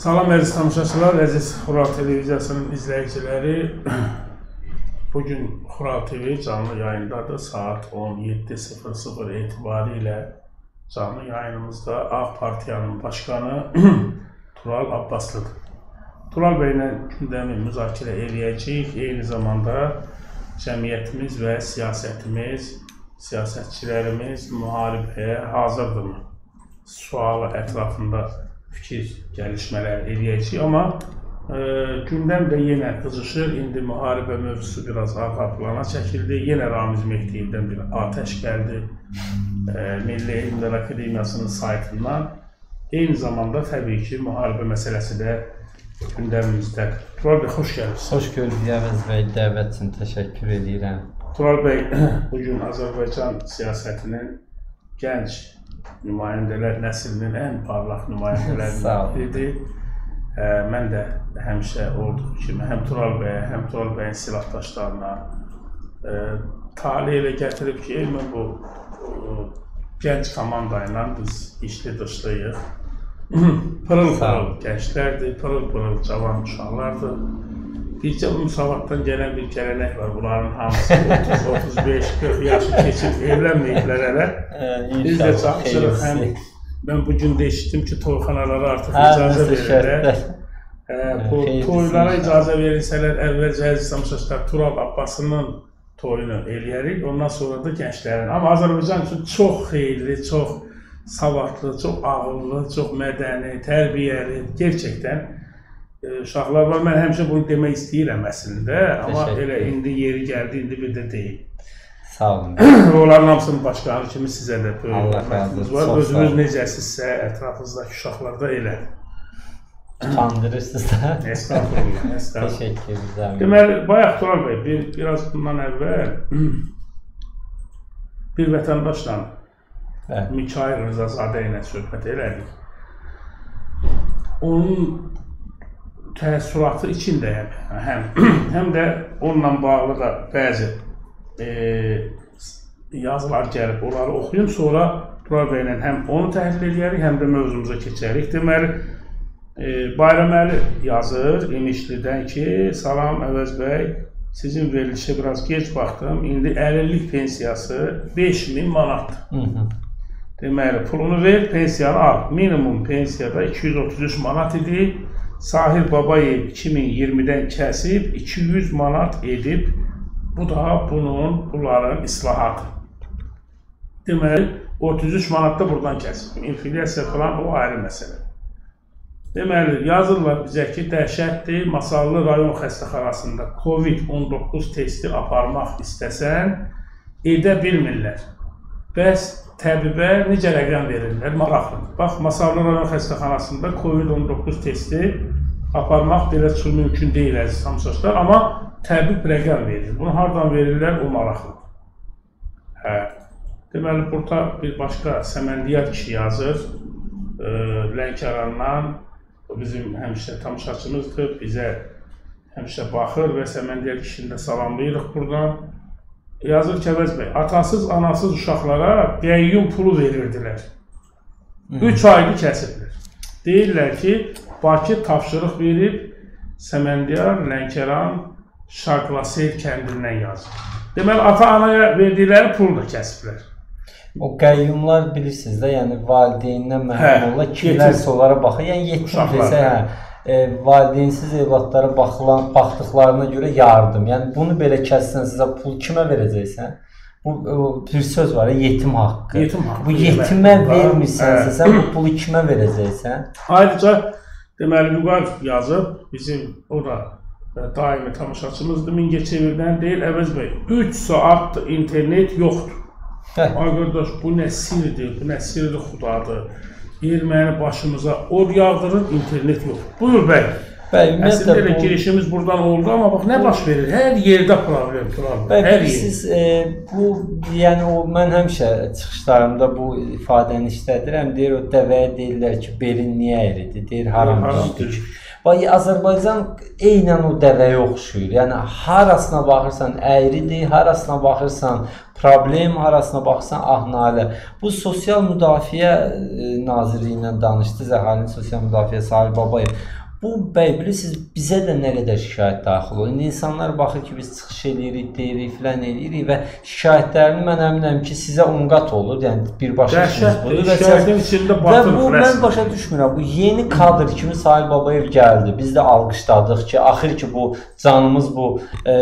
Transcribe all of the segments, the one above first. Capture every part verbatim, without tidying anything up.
Salam əziz tamaşaçılar, əziz Xural televiziyasının izləyiciləri. Bugün Xural T V canlı yayındadır. Saat on yeddi sıfır sıfır etibarilə canlı yayınımızda A Partiyanın başkanı Tural Abbaslıdır. Tural bəylə gündəmi müzakirə edəcəyik. Eyni zamanda cəmiyyətimiz və siyasətimiz, siyasətçilərimiz müharibəyə hazırdırmı? Sualı ətrafında fikir gəlişmələr edəcəyik. Amma e, gündəm də yenə qızışır. İndi müharibə mövzusu biraz arxa plana çəkildi. Yenə Ramiz Mehdiyevdən bir atəş gəldi. E, Milli Elmlər Akademiyasının saytından. Eyni zamanda təbii ki, müharibə məsələsi də gündəmimizdədir. Tural bəy, xoş gəlirsiniz. Xoş gördük Əvəz bəy, dəvət üçün təşəkkür edirəm. Tural bəy, bugün Azərbaycan siyasətinin gənc nümayəndələr nəslinin ən parlaq nümayəndələrindən biridir. Mən də həmişə olduğu kimi həm Tural bəyə, həm Tural bəyin silahdaşlarına talih elə gətirib ki, mən bu gənc komanda ilə biz işli dışlıyıq. Pırıl-pırıl gənclərdir, pırıl-pırıl cavan uşaqlardır. Bircə bu müsavatdan gələn bir gələnək var. Bunların hamısı otuz otuz beş qırx yaşı keçib evlənməyiblər hələ. Biz də çalışırıq. Həm mən bugün də eşitdim ki, toyxanalara artıq icazə verirlər. Toylara icazə verirsələr, əvvəlcə əziz tamaşaçılar Tural Abbasının toyunu eləyərik. Ondan sonra da gənclərin. Amma Azərbaycan üçün çox xeyirli, çox savadlı, çox ağıllı, çox mədəni, tərbiyəli, gerçəkdən uşaqlar var. Mən həmişə bunu demək istəyirəm əslində, amma elə indi yeri gəldi, indi bir də deyim. Sağ olun. Onların hamısının başqanı kimi sizə də böyük hörmətiniz var. Özünüz necəsizsə, ətrafınızdakı uşaqlar da elə. Utandırırsınız da. Estağfurullah, estağfurullah. Teşekkür ederim. Deməli, bayaq Tural bəy, bir, biraz bundan əvvəl bir vətəndaşla Mikail Rızazadə ilə söhbət elədik. Onun təəssüratı içindəyəm. Həm, həm də onunla bağlı da bəzi e, yazılar gəlib, onları oxuyum. Sonra Tural bəylə həm onu təhlil edərik, həm də mövzumuza keçərik. Deməli, e, Bayraməli yazır İmişlidən ki, salam Əvəz bəy, sizin verilişə biraz geç baxdım. İndi əlillik pensiyası beş min manatdır. Deməli, pulunu ver, pensiyanı al. Minimum pensiyada iki yüz otuz üç manat idi. Sahir Babayev iki min iyirmidən kəsib iki yüz manat edib. Bu da bunun, bunların islahatı. Deməli, otuz üç manat da buradan kəsib. İnflyasiya falan o ayrı məsələ. Deməli, yazırlar bizə ki, dəhşətdir, Masallı rayon xəstəxanasında Covid on doqquz testi aparmaq istəsən, edə bilmirlər. Bəs təbibə necə rəqəm verirlər? Maraqlıdır. Bax, Masallı rayon xəstəxanasında Covid on doqquz testi aparmaq belə çox mümkün deyil, əziz tamaşaçılar, amma təbib rəqəm verir. Bunu hardan verirlər? O maraqlıdır. Hə. Deməli, burada bir başqa Səməndiyar kişi yazır. Lənkərandan, o bizim həmişə tamaşaçımızdır, bizə həmişə baxır və Səməndiyar kişini də salamlayırıq buradan. Yazır ki, Əvəz bəy, atasız, anasız uşaqlara qəyyum pulu verirdilər. üç ayını kəsiblər. Deyirlər ki, Bakı tapşırıq verib, Səməndiyar, Lənkəran, Şarklasel kəndindən yazır. Deməli, ata-anaya verdikləri pulu da kəsiblər. O qəyyumlar bilirsiniz də, yəni valideynindən məhrum olurlar, kimlərsə onlara baxır. Yəni yetim desə, hə, e, valideynsiz evladlara baxılan, baxdıqlarına görə yardım. Yəni bunu belə kəssən, sizə pul kimə verəcəksən? Bu bir söz var, yetim haqqı. Yetim haqqı. Bu yetimə vermirsənsə, sən bu pulu kimə verəcəksən? Ayrıca, deməli, Vüqar yazıb, bizim o da daimi tamaşaçımızdır, Mingəçevirdən deyil, Əvəz bəy, üç saatdır internet yoxdur. Ay qardaş, bu nə sirdir, bu nə sirdir xudadır. Erməni başımıza od yağdırır, internet yox. Buyur bəy. Əslində elə girişimiz buradan oldu, amma bax, nə baş verir? Hər yerdə problem turar. Bəy, siz bu, yəni o, mən həmişə çıxışlarımda bu ifadəni işlədirəm. Deyir, o dəvəyə deyirlər ki, belin niyə əyridir? Deyir, haram düzdür. Bax, Azərbaycan eynən o dəvəyə oxşuyur. Yəni, harasına baxırsan əyridir, harasına baxırsan problem, harasına baxırsan ah-nalə. Bu Sosial Müdafiə Nazirliyi ilə danışdı, Əhalinin Sosial Müdafiə Salih Babayev. Bu, bəy, bilirsiniz, bizə də nə qədər şikayət daxil olur. İndi insanlar baxır ki, biz çıxış edirik, deyirik, filan edirik və şikayətlərini mən əminəm ki, sizə onqat olur. Yəni, birbaşa işiniz budur. Şikayətin içində batırıq rəsm. Və bu, mən başa düşmürəm. Bu, yeni kadr kimi Salih Babayev gəldi. Biz də alqışladıq ki, axır ki, bu canımız bu e,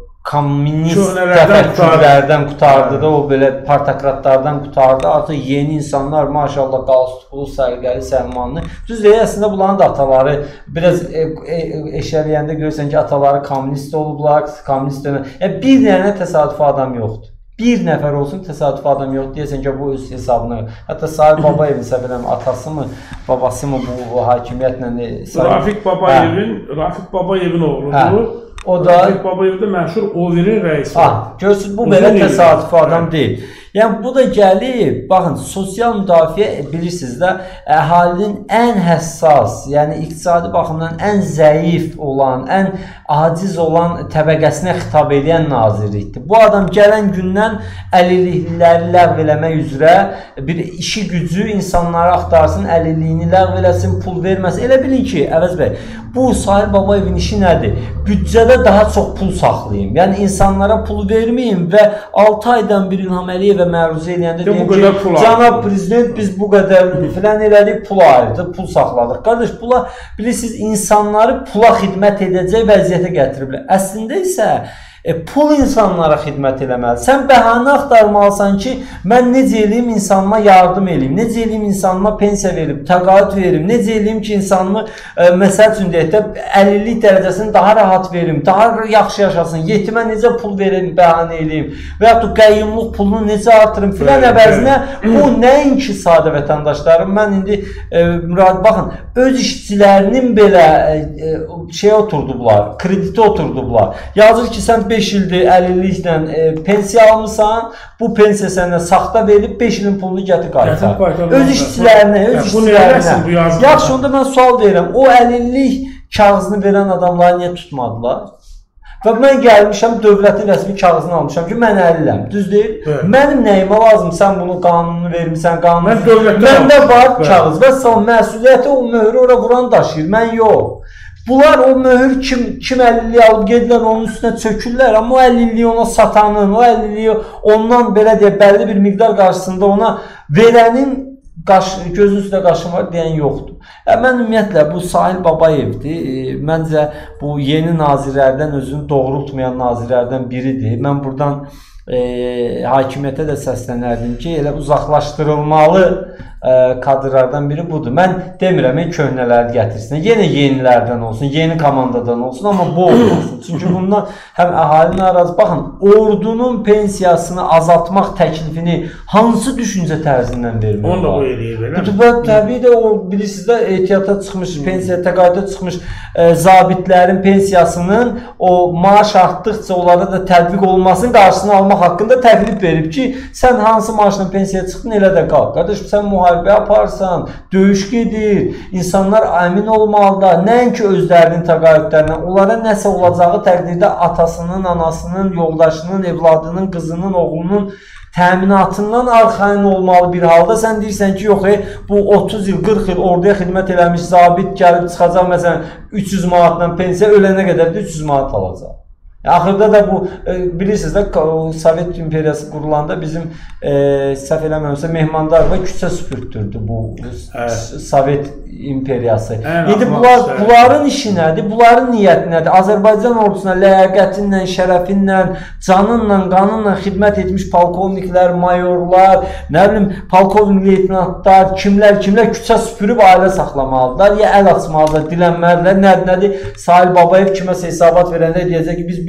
kommunist təfəkkürlərdən qutardı da, o belə partokratlardan qutardı. Artıq yeni insanlar, maşallah, qalstuklu, sərgəli, səhmanlı. Düz deyək, əslində bunların da ataları biraz e, e, eşələyəndə görürsən ki, ataları kommunist olublar, kommunist dönəm. Yəni, bir dənə təsadüfi adam yoxdur. Bir nəfər olsun təsadüfi adam yox deyəsən ki, bu öz hesabına. Hətta Salih Babayevin səbələm atası mı, babası mı bu, bu hakimiyyətlə? Rafiq Babayevin, Rafiq Babayevin oğludur. O da Rafiq Babayev də məşhur Overin rəisi. Görürsünüz, bu belə təsadüfi adam deyil. Yəni, bu da gəlib, baxın, sosial müdafiə, bilirsiniz də, əhalinin ən həssas, yəni iqtisadi baxımdan ən zəif olan, ən aciz olan təbəqəsinə xitab edən nazirlikdir. Bu adam gələn gündən əlillikləri ləğv eləmək üzrə bir işi gücü insanlara axtarsın, əlilliyini ləğv eləsin, pul verməsin. Elə bilin ki, Əvəz bəy, bu Salih Babayevin işi nədir? Büdcədə daha çox pul saxlayayım. Yəni, insanlara pul verməyim və altı aydan bir İlham Əliyevə məruzə eləyəndə deyim ki, cənab prezident, biz bu qədər filan elədik, pul ayırdı, pul saxladıq. Qardaş, bunlar, bilirsiniz, insanları pula xidmət edəcək vəziyyətə gətiriblər. Əslində isə E, pul insanlara xidmət eləməli. Sən bəhanə axtarmalısan ki, mən necə eləyim insanıma yardım eləyim, necə eləyim insanıma pensiya verim, təqaüd verim, necə eləyim ki, insanımı, e, məsəl üçün deyək də, əlillik dərəcəsini daha rahat verim, daha yaxşı yaşasın, yetimə necə pul verim, bəhanə eləyim və yaxud qəyyumluq pulunu necə artırım filan əvəzinə, bu nəinki sadə vətəndaşlarım, mən indi e, mürad, baxın, öz işçilərinin belə e, şey oturdublar, krediti oturdublar. Yazır ki, sən beş ildir əlilliklə e, pensiya almısan, bu pensiya sənə saxta verib beş ilin pulunu gətir qaytar. Öz işçilərinə, öz işçilərinə. Yaxşı, onda mən sual verirəm, o əlillik kağızını verən adamları niyə tutmadılar? Və mən gəlmişəm, dövlətin rəsmi kağızını almışam ki, mən əliləm, düz deyil? Evet. Mənim nəyimə lazım, sən bunu qanunu vermirsən, qanunu... Mən dövlətdən Məndə var kağız və sən məsuliyyəti o möhrü ora vuran daşıyır, mən yox. Bunlar o möhür kim, kim əlilliyi alıb gedilər, onun üstünə çökürlər, amma o əlilliyi ona satanın, o əlilliyi ondan belə deyək, bəlli bir miqdar qarşısında ona verənin qaş, gözün üstündə qaşın var deyən yoxdur. Yəni, mən ümumiyyətlə, bu Salih Babayevdir, e, məncə bu yeni nazirlərdən, özünü doğrultmayan nazirlərdən biridir. Mən buradan e, hakimiyyətə də səslənərdim ki, elə uzaqlaşdırılmalı e, kadrlardan biri budur. Mən demirəm, köhnələri gətirsin, yenə yenilərdən olsun, yeni komandadan olsun, amma bu olmasın. Çünki bundan həm əhali narazı, baxın, ordunun pensiyasını azaltmaq təklifini hansı düşüncə tərzindən vermək Onu da o eləyir, belə mi? Və təbii də o, bilirsiniz də, ehtiyata çıxmış, pensiya təqaüdə çıxmış e, zabitlərin pensiyasının o maaş artdıqca onlara da tətbiq olmasının qarşısını almaq haqqında təklif verib ki, sən hansı maaşla pensiyaya çıxdın, elə də qal. Qardaşım, sən müharibə yaparsan, döyüş gedir, insanlar əmin olmalıdır, nəinki özlərinin təqaüdlərindən, onlara nəsə olacağı təqdirdə atasının, anasının, yoldaşının, evladının, qızının, oğlunun təminatından arxayın olmalı bir halda sən deyirsən ki, yox, e, bu otuz il, qırx il orduya xidmət eləmiş zabit gəlib çıxacaq, məsələn, üç yüz manatla pensiya, ölənə qədər də üç yüz manat alacaq. Axırda da bu, e, bilirsiniz də, Sovet İmperiyası qurulanda bizim e, səhv eləməmişsə Mehmandarova küçə süpürtdürdü bu evet. Sovet İmperiyası. Evet, İndi bunlar, bunların işi nədir? Bunların niyyəti nədir? Azərbaycan ordusuna ləyaqətinlə, şərəfinlə, canınla, qanınla xidmət etmiş polkovniklər, mayorlar, nə bilim, polkovnik leytenantlar, kimlər, kimlər küçə süpürüb ailə saxlamalıdırlar, ya əl açmalıdırlar, dilənməlidirlər, nədir, nədir? Salih Babayev kiməsə hesabat verəndə deyəcək ki, biz bir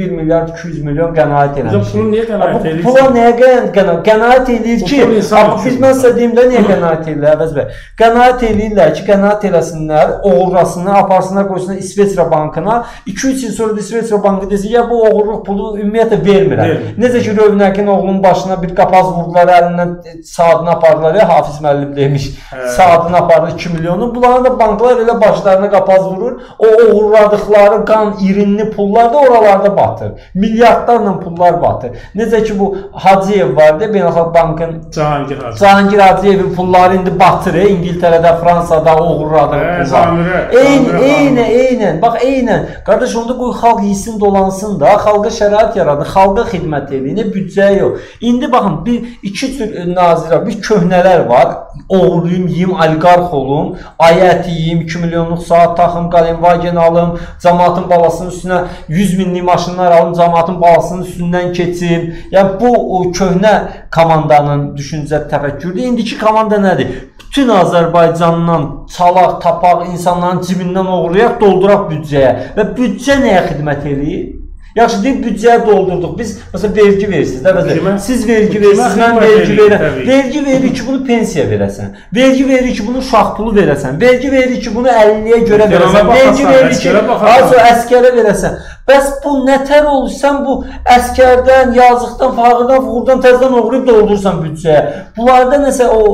bir milyard iki yüz milyon qənaət eləmişik. Pulu niyə qənaət edirsin? Pula nəyə qənaət, qənaət edir ki, biz mən sizə deyim də niyə qənaət edirlər Əvəz bəy? Qənaət edirlər ki, qənaət eləsinlər, oğurlasınlar, aparsınlar, qoysunlar İsveçrə bankına. iki üç il sonra da İsveçrə bankı desin, ya bu oğurluq pulu ümumiyyətlə vermirəm. Necə ki, Rövnəkin oğlunun başına bir qapaz vurdular, əlindən saatını apardılar ya, Hafiz müəllim demiş, saatını apardı iki milyonu. Bunların da banklar elə başlarına qapaz vurur, o uğurladıqları qan irinli pullar da oralarda batır. Milyardlarla pullar batır. Necə ki bu Hacıyev vardı, Beynəlxalq Bankın Cahangir Hacıyev. Cahangir Hacıyevin pulları indi batır, İngiltərədə, Fransada uğurladığı pullar. Eynən, eynən, eynən. Bax, eynən. Qardaş, onda qoy xalq yesin, dolansın da, xalqa şərait yaradır, xalqa xidmət edin, büdcəyə yox. İndi baxın, bir iki tür nazirə, bir köhnələr var. Oğurluyum, yiyim, oliqarx olum, ayət yiyim, iki milyonluq saat taxım, Qalenvagen alım, cəmaatın balasının üstünə yüz minlik maşınlar alım, cəmaatın balasının üstündən keçim. Yəni bu o, köhnə komandanın düşüncə təfəkkürdür. İndiki komanda nədir? Bütün Azərbaycandan çalaq, tapaq, insanların cibindən oğurlayaq, dolduraq büdcəyə. Və büdcə nəyə xidmət edir? Yaxşı, deyib, büdcəyə doldurduq. Biz, məsələn, vergi verirsiniz də, məsələn, siz vergi verirsiniz, mən vergi verirəm. Vergi verir ki, bunu pensiya verəsən. Vergi verir ki, bunu uşaq pulu verəsən. Vergi verir ki, bunu əlilliyə görə verəsən. Vergi verir ki, azı əskərə verəsən. Bəs bu nətər olur? Sən bu əskərdən, yazıqdan, fağırdan, fuğurdan, təzdən oğurlayıb doldurursan büdcəyə. Bunlarda nəsə o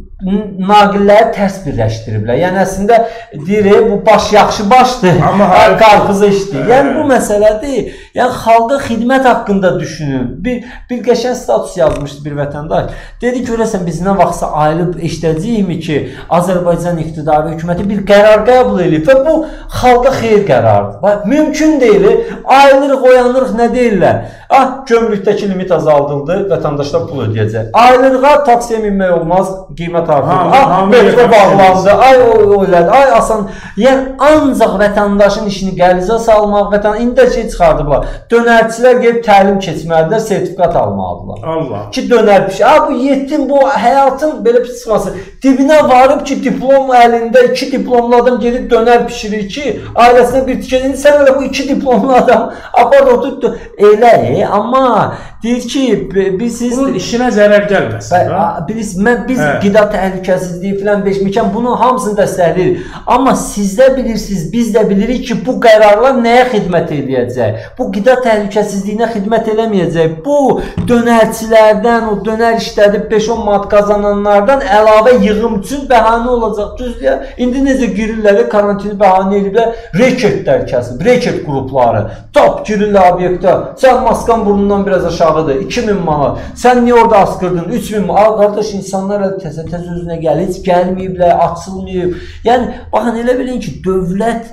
naqilləri tərs birləşdiriblər. Yəni, əslində, deyir, bu baş yaxşı başdır, qarpıza işdir. Yəni, bu məsələdir. Yəni, xalqa xidmət haqqında düşünün. Bir, bir qəşən status yazmışdı bir vətəndaş. Dedi, görəsən, biz nə vaxtsa ayılıb eşidəcəyikmi ki, Azərbaycan iqtidarı hökuməti bir qərar qəbul edib və bu xalqa xeyir qərardır. Mümkün deyil. Ayılırıq, oyanırıq, nə deyirlər? Ah, gömrükdəki limit azaldıldı, vətəndaşlar pul ödəyəcək. Ayılırıq, taksiyə minmək olmaz, qiymət artırılır. Ah, metro bağlandı, ay o elədi, ay asan. Yəni, ancaq vətəndaşın işini qəlizə salmaq, vətəndaş, indi də şey çıxardıblar. Dönərçilər gelib təlim keçməlidirlər, sertifikat almalıdırlar. Allah. Ki, dönər pişir. Ah, bu yetim, bu həyatın belə pişirması. Dibinə varıb ki, diplom əlində, iki diplomlu adam gelib dönər pişirir ki, ailəsinə bir tikə. İndi sən elə bu iki diplomlu adam apar oturdu. Elə, e, amma deyir ki, biz siz... Bunun işinə zərər gəlməsin. Biz, mən, biz hə. Qida təhlükəsizliyi filan beşməkən bunun hamısını dəstəkləyirik. Amma siz də bilirsiniz, biz də bilirik ki, bu qərarlar nəyə xidmət edəcək? Bu qida təhlükəsizliyinə xidmət eləməyəcək. Bu dönərçilərdən, o dönər işlədib beş on manat qazananlardan əlavə yığım üçün bəhanə olacaq. Düzdür, indi necə girirlər, karantini bəhanə ediblər, reketlər kəsib, reket qrupları. Top girirlər obyektə, sən maskan burnundan biraz aşağıdır, iki min manat. Sən niyə orada askırdın, üç min manat? Qardaş, insanlar təzə-təzə özünə gəlir, heç gəlməyiblər, açılmayıb. Yəni, baxın, elə bilin ki, dövlət,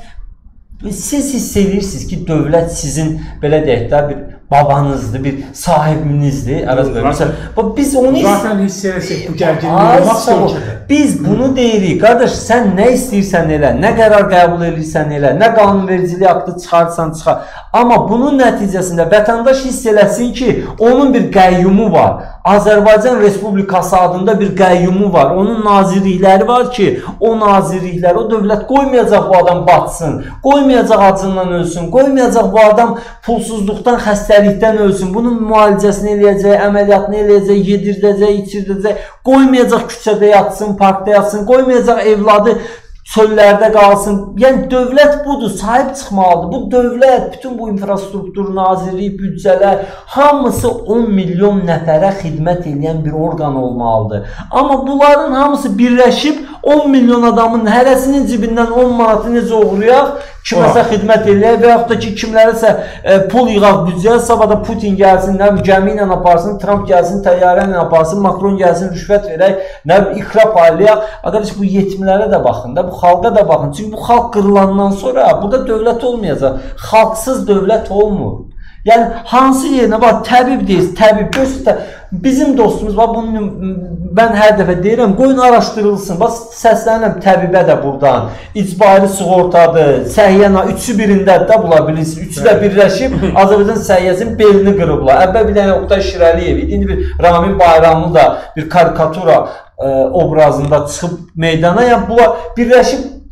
siz hiss edirsiniz ki, dövlət sizin, belə deyək də, bir babanızdır, bir sahibinizdir. Məsələn, biz onu zaten hiss edirsək bu gərginliyi olmaq ölkədə. Biz bunu deyirik, qardaş, sən nə istəyirsən elə, nə qərar qəbul edirsən elə, nə qanunvericiliyi aktı çıxarsan çıxar. Amma bunun nəticəsində vətəndaş hiss eləsin ki, onun bir qəyyumu var. Azərbaycan Respublikası adında bir qəyyumu var. Onun nazirlikləri var ki, o nazirliklər, o dövlət qoymayacaq bu adam batsın, qoymayacaq acından ölsün, qoymayacaq bu adam pulsuzluqdan, xəstəlikdən ölsün, bunun müalicəsini eləyəcək, əməliyyatını eləyəcək, yedirdəcək, içirdəcək, qoymayacaq küçədə yatsın, parkda yatsın, qoymayacaq evladı çöllərdə qalsın. Yəni, dövlət budur, sahib çıxmalıdır. Bu dövlət, bütün bu infrastruktur, nazirlik, büdcələr, hamısı on milyon nəfərə xidmət edən bir orqan olmalıdır. Amma bunların hamısı birləşib on milyon adamın hərəsinin cibindən on manatı necə uğrayaq, kiməsə xidmət eləyək və yaxud da ki, kimlərəsə e, pul yığaq büdcəyə, sabah da Putin gəlsin, nə gəmi ilə aparsın, Trump gəlsin, təyyarə ilə aparsın, Makron gəlsin, rüşvət verək, nə iqra paylayaq. Arkadaş, bu yetimlərə də baxın da, bu xalqa da baxın. Çünki bu xalq qırılandan sonra burada dövlət olmayacaq. Xalqsız dövlət olmur. Yəni, hansı yerinə, bax, təbib deyirsiniz, təbib, göstər, bizim dostumuz, bax, bunu mən hər dəfə deyirəm, qoyun araşdırılsın, bax, səslənirəm təbibə də buradan, icbari sığortadır, səhiyyəna, üçü birindədir də, bula bilirsiniz, üçü də birləşib, Azərbaycan səhiyyəsinin belini qırıblar. Əvvəl bir dənə Oqtay Şirəliyev idi, indi bir Ramin Bayramlı da bir karikatura e, obrazında çıxıb meydana, yəni, bunlar birləşib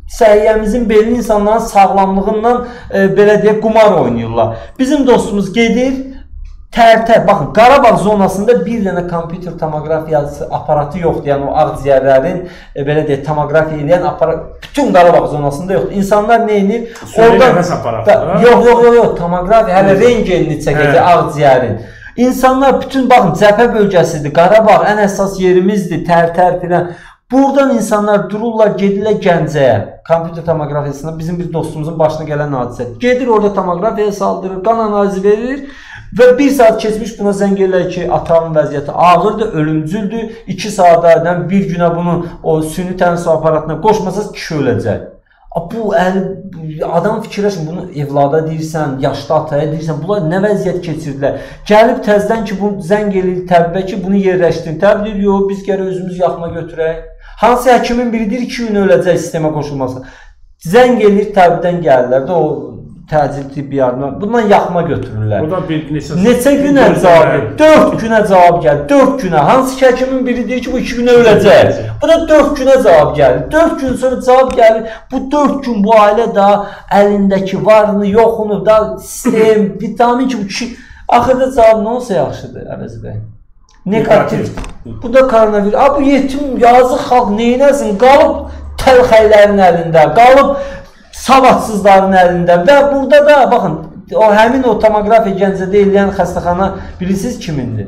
səhiyyəmizin belli insanların sağlamlığından e, belə deyək qumar oynayırlar. Bizim dostumuz gedir, tər-tər, baxın, Qarabağ zonasında bir dənə kompüter tomografiyası aparatı yoxdur. Yəni o ağciyərlərin e, belə deyək tomografiya edən aparat bütün Qarabağ zonasında yoxdur. İnsanlar nə edir? Orada nəfəs aparatı. Yox, yox, yox, yox, tomografiya hələ rengenini çəkəcək ağciyərin. İnsanlar bütün baxın, cəbhə bölgəsidir, Qarabağ ən əsas yerimizdir, tər-tər filan. Buradan insanlar dururlar, gedirlər Gəncəyə, kompüter tomografiyasına, bizim bir dostumuzun başına gələn hadisə. Gedir orada tomografiyaya saldırır, qan analizi verir və bir saat keçmiş buna zəng edirlər ki, atanın vəziyyəti ağırdır, ölümcüldür, iki saatdən bir günə bunu o süni tənəffüs aparatına qoşmasaz kişi öləcək. Bu adam fikirləşin, bunu evlada deyirsən, yaşlı ataya deyirsən, bunlar nə vəziyyət keçirdilər? Gəlib təzdən ki, bu zəng edir təbbə ki, bunu yerləşdirin. Təbb deyir, yox, biz gərək özümüz yaxma götürək. Hansı həkimin biridir, iki gün öləcək sistemə qoşulması. Zəng edir, təbdən gəlirlər də o təcil tibbi yardım. Bundan yaxma götürürlər. O da bir neçə, neçə günə cavab, dörd günə cavab gəlir, dörd günə. Hansı həkimin biri deyir ki, bu iki günə öləcək. Bu da dörd günə cavab gəlir. dörd gün sonra cavab gəlir. Bu dörd gün bu ailə da əlindəki varını, yoxunu da sistem, vitamin ki, bu kişi axırda cavab nə olsa yaxşıdır, Əvəz bəy. Negativ. Bu da koronavirus. A, bu yetim, yazıq xalq neynəsin? Qalıb təlxəylərin əlində, qalıb savadsızların əlində və burada da, baxın, o həmin o tomografiya Gəncədə eləyən xəstəxana bilirsiniz kimindir?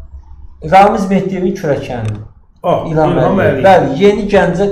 Ramiz Mehdiyevin kürəkəni. İlham Əliyev. Bəli, Yeni Gəncə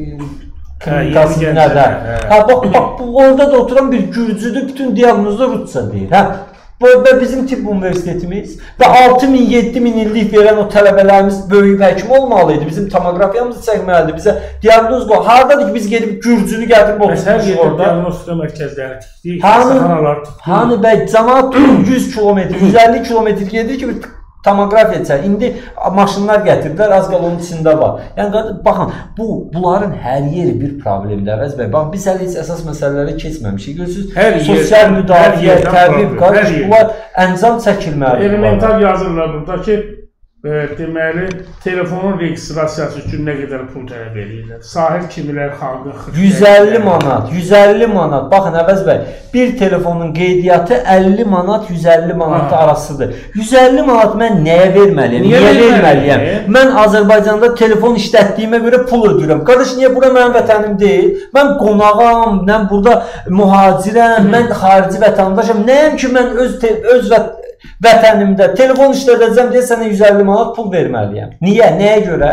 klinikasında da. Ha, bax, bax, orada da oturan bir gürcüdür, bütün diaqnozda Rusça deyir. Hə? Və bizim tibb universitetimiz və altı min, yeddi min illik verən o tələbələrimiz böyük həkim olmalıydı. Bizim tomografiyamızı çəkməlidir. Bizə diaqnoz qoy. Haradadır ki, biz gedib gürcünü gətirib oturmuşuq orada. Diaqnostika mərkəzləri tikdik, xəstəxanalar tikdik. Hani bəy, cəmaat yüz kilometr, yüz əlli kilometr gedir ki, bir tomografiya çək. İndi maşınlar gətirdilər, az qal onun içində var. Yəni, baxın, bu, bunların hər yeri bir problemdir, Əvəz bəy. Baxın, biz hələ heç əsas məsələlərə keçməmişik. Görürsünüz, sosial müdafiə, tərbiyyə, qarış, bunlar əncam çəkilməli. Elementar yazırlar burada ki, e, deməli, telefonun registrasiyası üçün nə qədər pul tələb edirlər. Sahil kimilər xalqın yüz əlli manat, yüz əlli manat. Baxın, Əvəz bəy, bir telefonun qeydiyyatı əlli manat, yüz əlli manat arasıdır. yüz əlli manat mən nəyə verməliyəm? Niyə, niyə verməliyəm? Mən Azərbaycanda telefon işlətdiyimə görə pul ödürəm. Qardaş, niyə bura mənim vətənim deyil? Mən qonağam, mən burada mühacirəm, mən xarici vətəndaşam. Nəyəm ki, mən öz, öz vət vətənimdə telefon işlədəcəm deyə sənə yüz əlli manat pul verməliyəm. Niyə? Nəyə görə?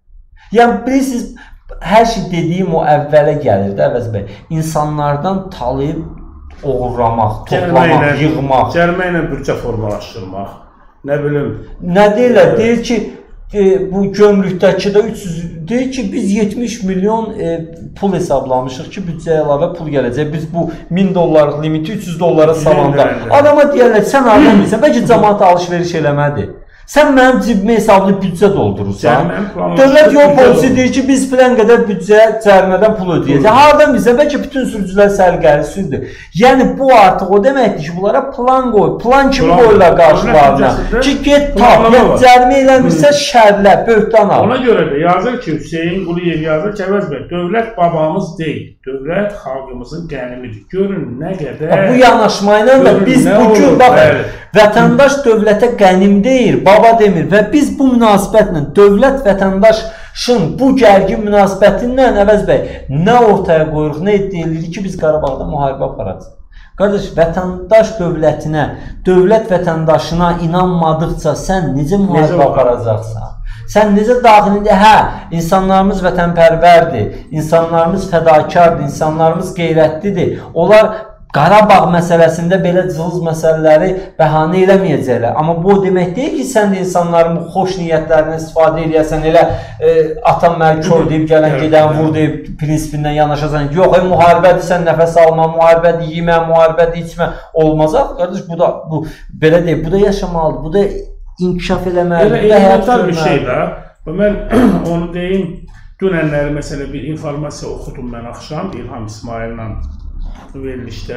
Yəni, bilirsiniz, hər şey dediyim o əvvələ gəlir də, Əvəz bəy. İnsanlardan talayıb oğurlamaq, toplamaq, yığmaq. Cərimə ilə büdcə formalaşdırmaq. Nə bilim. Nə deyirlər? Deyir ki, e, bu gömrükdəki də üç yüz, deyir ki, biz yetmiş milyon e, pul hesablamışıq ki, büdcəyə əlavə pul gələcək. Biz bu min dollarlıq limiti üç yüz dollara salanda. Adama deyərlər, sən adam bilsən, bəlkə cəmaata alış-veriş eləmədi. Sən mənim cibimə hesablı büdcə doldurursan. Dövlət yol polisi deyir ki, biz filan qədər büdcəyə cərimədən pul ödəyəcək. Hardan bilsən, bəlkə bütün sürücülər səliqəlisizdir. Yəni, bu artıq o deməkdir ki, bunlara plan qoy. Plan kimi qoyurlar qarşılarına. Ki, get tap, cərimə eləmirsə şərlə, böhtan al. Ona görə də yazır ki, Hüseyin Quliyev yazır ki, Əvəz bəy, dövlət babamız deyil. Dövlət xalqımızın qənimidir. Görün nə qədər... Bu yanaşmayla da biz bugün, baxın, vətəndaş dövlətə qənim deyir, baba demir və biz bu münasibətlə, dövlət vətəndaşın bu gərgin münasibətindən, Əvəz bəy, nə ortaya qoyuruq, nə iddia edirik ki, biz Qarabağda müharibə aparacaq. Qardaş, vətəndaş dövlətinə, dövlət vətəndaşına inanmadıqca sən necə müharibə aparacaqsan? Sən necə daxilində, hə, insanlarımız vətənpərvərdir, insanlarımız fədakardır, insanlarımız qeyrətlidir. Onlar Qarabağ məsələsində belə cılız məsələləri bəhanə eləməyəcəklər. Amma bu demək deyil ki, sən də insanların bu xoş niyyətlərini istifadə edəyəsən, elə e, atam mənə kör deyib, gələn gedən vur deyib, prinsipindən yanaşasan. Yox, e, müharibədir, sən nəfəs alma, müharibədir, yemə, müharibədir, içmə. Olmazaq, qardaş, bu da, bu, belə deyib, bu da yaşamalıdır, bu da inkişaf eləməlidir, bu da həyat görməlidir. Bir şey də, mən onu deyim, dünənləri məsələ bir informasiya oxudum mən axşam, İlham İsmail'lə verilişdə.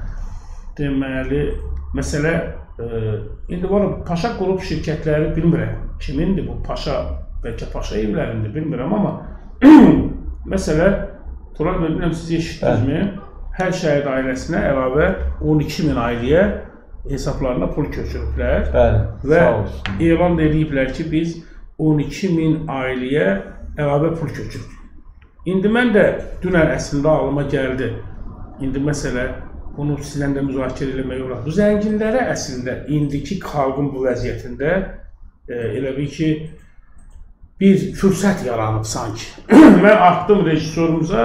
Deməli, məsələ, e, indi var, Paşa qrup şirkətləri bilmirəm, kimindir bu Paşa, bəlkə Paşa evlərindir, bilmirəm, amma məsələ, Tural bəy, bilmirəm siz eşitdinizmi? Hər şəhid ailəsinə əlavə on iki min ailəyə hesablarına pul köçürüblər. Bəli, və sağ olsun. elan ediblər ki, biz on iki min ailəyə əlavə pul köçürdük. İndi mən də dünən əslində ağlıma gəldi. İndi məsələ, bunu sizlə də müzakirə eləmək olar. Bu zənginlərə əslində indiki xalqın bu vəziyyətində e, elə bir ki, bir fürsət yaranıb sanki. Mən atdım rejissorumuza,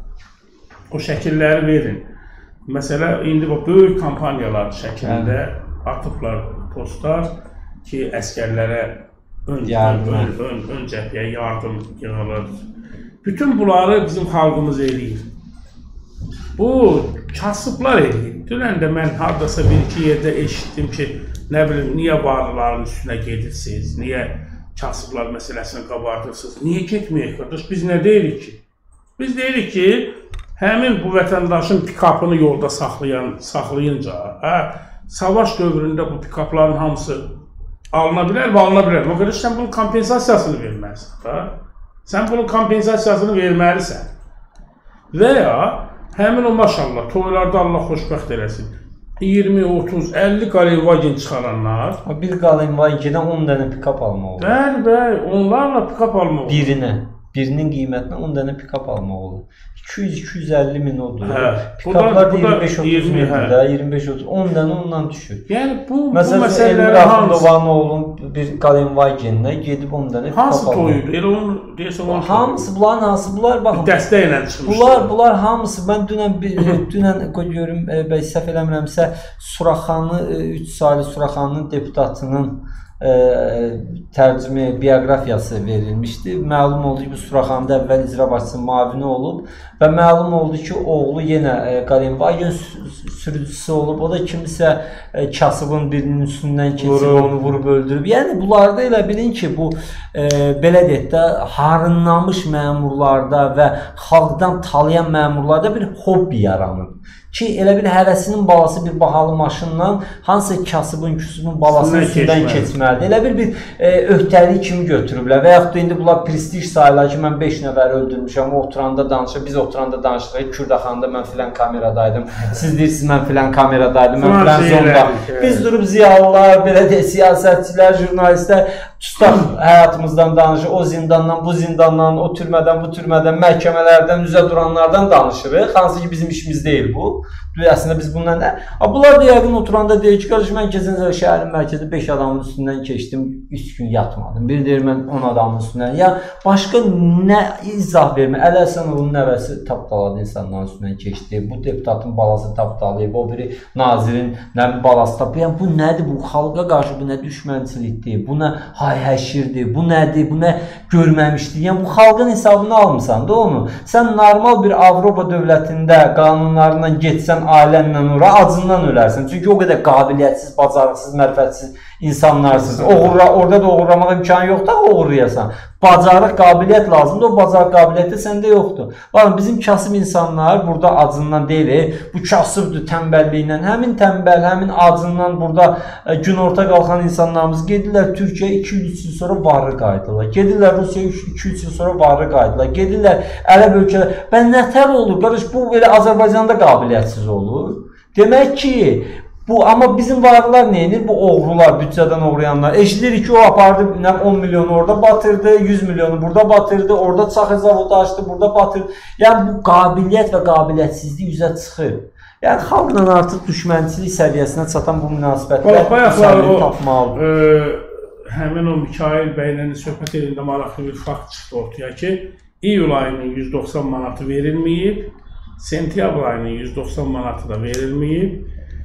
o şəkilləri verin. Məsələ, indi bu böyük kampaniyalar şəklində atıblar postlar ki, əskərlərə ön, ön, ön, ön, ön cəbhəyə yardım yığılır. Bütün bunları bizim xalqımız eləyir. Bu, kasıblar eləyir. Dünən də mən haradasa bir-iki yerdə eşitdim ki, nə bilim, niyə varlıların üstünə gedirsiniz, niyə kasıblar məsələsini qabartırsınız, niyə getməyək qardaş, biz nə deyirik ki? Biz deyirik ki, həmin bu vətəndaşın pikapını yolda saxlayan, saxlayınca, hə, savaş dövründə bu pikapların hamısı alına bilər və alına bilər. O qədər sən bunun kompensasiyasını verməlisən. Da? Sən bunun kompensasiyasını verməlisən. Və ya, həmin o maşallah, toylarda Allah xoşbəxt eləsin. iyirmi, otuz, əlli Qalenvagen çıxaranlar. Bir Qalenvagenə on dənə pikap almaq olur. Bəli, bəli, onlarla pikap almaq olur. Birinə. Birinin qiymətinə on dənə pikap almaq olur. iki yüz iki yüz əlli min odur. Hə, pikaplar iyirmi beş otuz mindir də, iyirmi beş otuz, on dənə ondan düşür. Yəni bu, məsələn, bu məsələləri Elmir oğlun bir Qalenvagenlə gedib on dənə pikap almaq. Hansı toyudur? Elə onu deyəsən onu. Hamısı bunların hansı bunlar baxın. Dəstək ilə çıxmışlar. Bunlar bunlar hamısı mən dünən dünən görüm bəy səhv eləmirəmsə Suraxanı üç saylı Suraxanının deputatının Ə, tərcümə bioqrafiyası verilmişdi. Məlum oldu ki, bu Suraxanıda əvvəl icra başçısının müavini olub və məlum oldu ki, oğlu yenə Qalenvagen sürücüsü olub. O da kimisə ə, kasıbın birinin üstündən keçib, onu vurub öldürüb. Yəni bunlarda elə bilin ki, bu ə, belə deyək də harınlamış məmurlarda və xalqdan talayan məmurlarda bir hobbi yaranıb. Ki, elə bir həvəsinin balası bir bahalı maşınla hansısa kasıbın, küsubun balasının üstündən keçməlidir. Elə bir bir e, öhdəlik kimi götürüblər və yaxud da indi bunlar prestij sayılar ki, mən beş nəfəri öldürmüşəm, oturanda danışır, biz oturanda danışırıq, Kürdaxanda mən filan kameradaydım, siz deyirsiniz mən filan kameradaydım, mən filan zonda. Biz durub ziyalılar, belə deyək, siyasətçilər, jurnalistlər tutaq həyatımızdan danışır, o zindandan, bu zindandan, o türmədən, bu türmədən, məhkəmələrdən, üzə duranlardan danışırıq, hansı ki bizim işimiz deyil bu. Əslində biz bundan nə? Bunlar da yəqin oturanda deyir ki, qardaş mən keçən səfər şəhərin mərkəzində beş adamın üstündən keçdim, üç gün yatmadım. Bir deyir mən on adamın üstündən. Ya başqa nə izah vermə? Əli Həsənovun nəvəsi tapdaladı insanların üstündən keçdi. Bu deputatın balası tapdalayıb, o biri nazirin nə balası tapıb. Yəni bu nədir? Bu xalqa qarşı bu nə düşmənçilikdir? Bu nə hay-həşirdir? Bu nədir? Bu nə görməmişdir? Yəni bu xalqın hesabını almısan da onu. Sən normal bir Avropa dövlətində qanunlarından getsən ailənlə ora, acından ölərsən. Çünki o qədər qabiliyyətsiz, bacarıqsız, mərifətsiz insanlarsınız. Oğurla, orada da oğurlamağa imkan yoxdur, oğurlayasan. Bacarıq, qabiliyyət lazımdır, o bacarıq, qabiliyyəti səndə yoxdur. Baxın, bizim kasıb insanlar burada acından deyil, bu kasıbdır tənbəlliylə. Həmin tənbəl, həmin acından burada e, gün orta qalxan insanlarımız gedirlər Türkiyə iki üç il sonra varlı qayıdırlar. Gedirlər Rusiyaya iki üç il sonra varlı qayıdırlar. Gedirlər Ərəb ölkələr. Bən nətər olur? Qardaş, bu belə Azərbaycanda qabiliyyətsiz olur. Demək ki, bu amma bizim varlılar neyinir? Bu oğrular, büdcədən oğrayanlar. Eşidirik ki, o apardı on milyonu orada batırdı, yüz milyonu burada batırdı, orada çaxır zavodu açdı, burada batırdı. Yəni bu qabiliyyət və qabiliyyətsizlik üzə çıxır. Yəni xalqla artıq düşmənçilik səviyyəsinə çatan bu münasibətlər müsəlliyi tapmalıdır. Həmin o Mikail bəylə söhbət edində maraqlı bir fakt çıxdı ortaya ki, iyul ayının yüz doxsan manatı verilməyib, sentyabr ayının yüz doxsan manatı da verilməyib.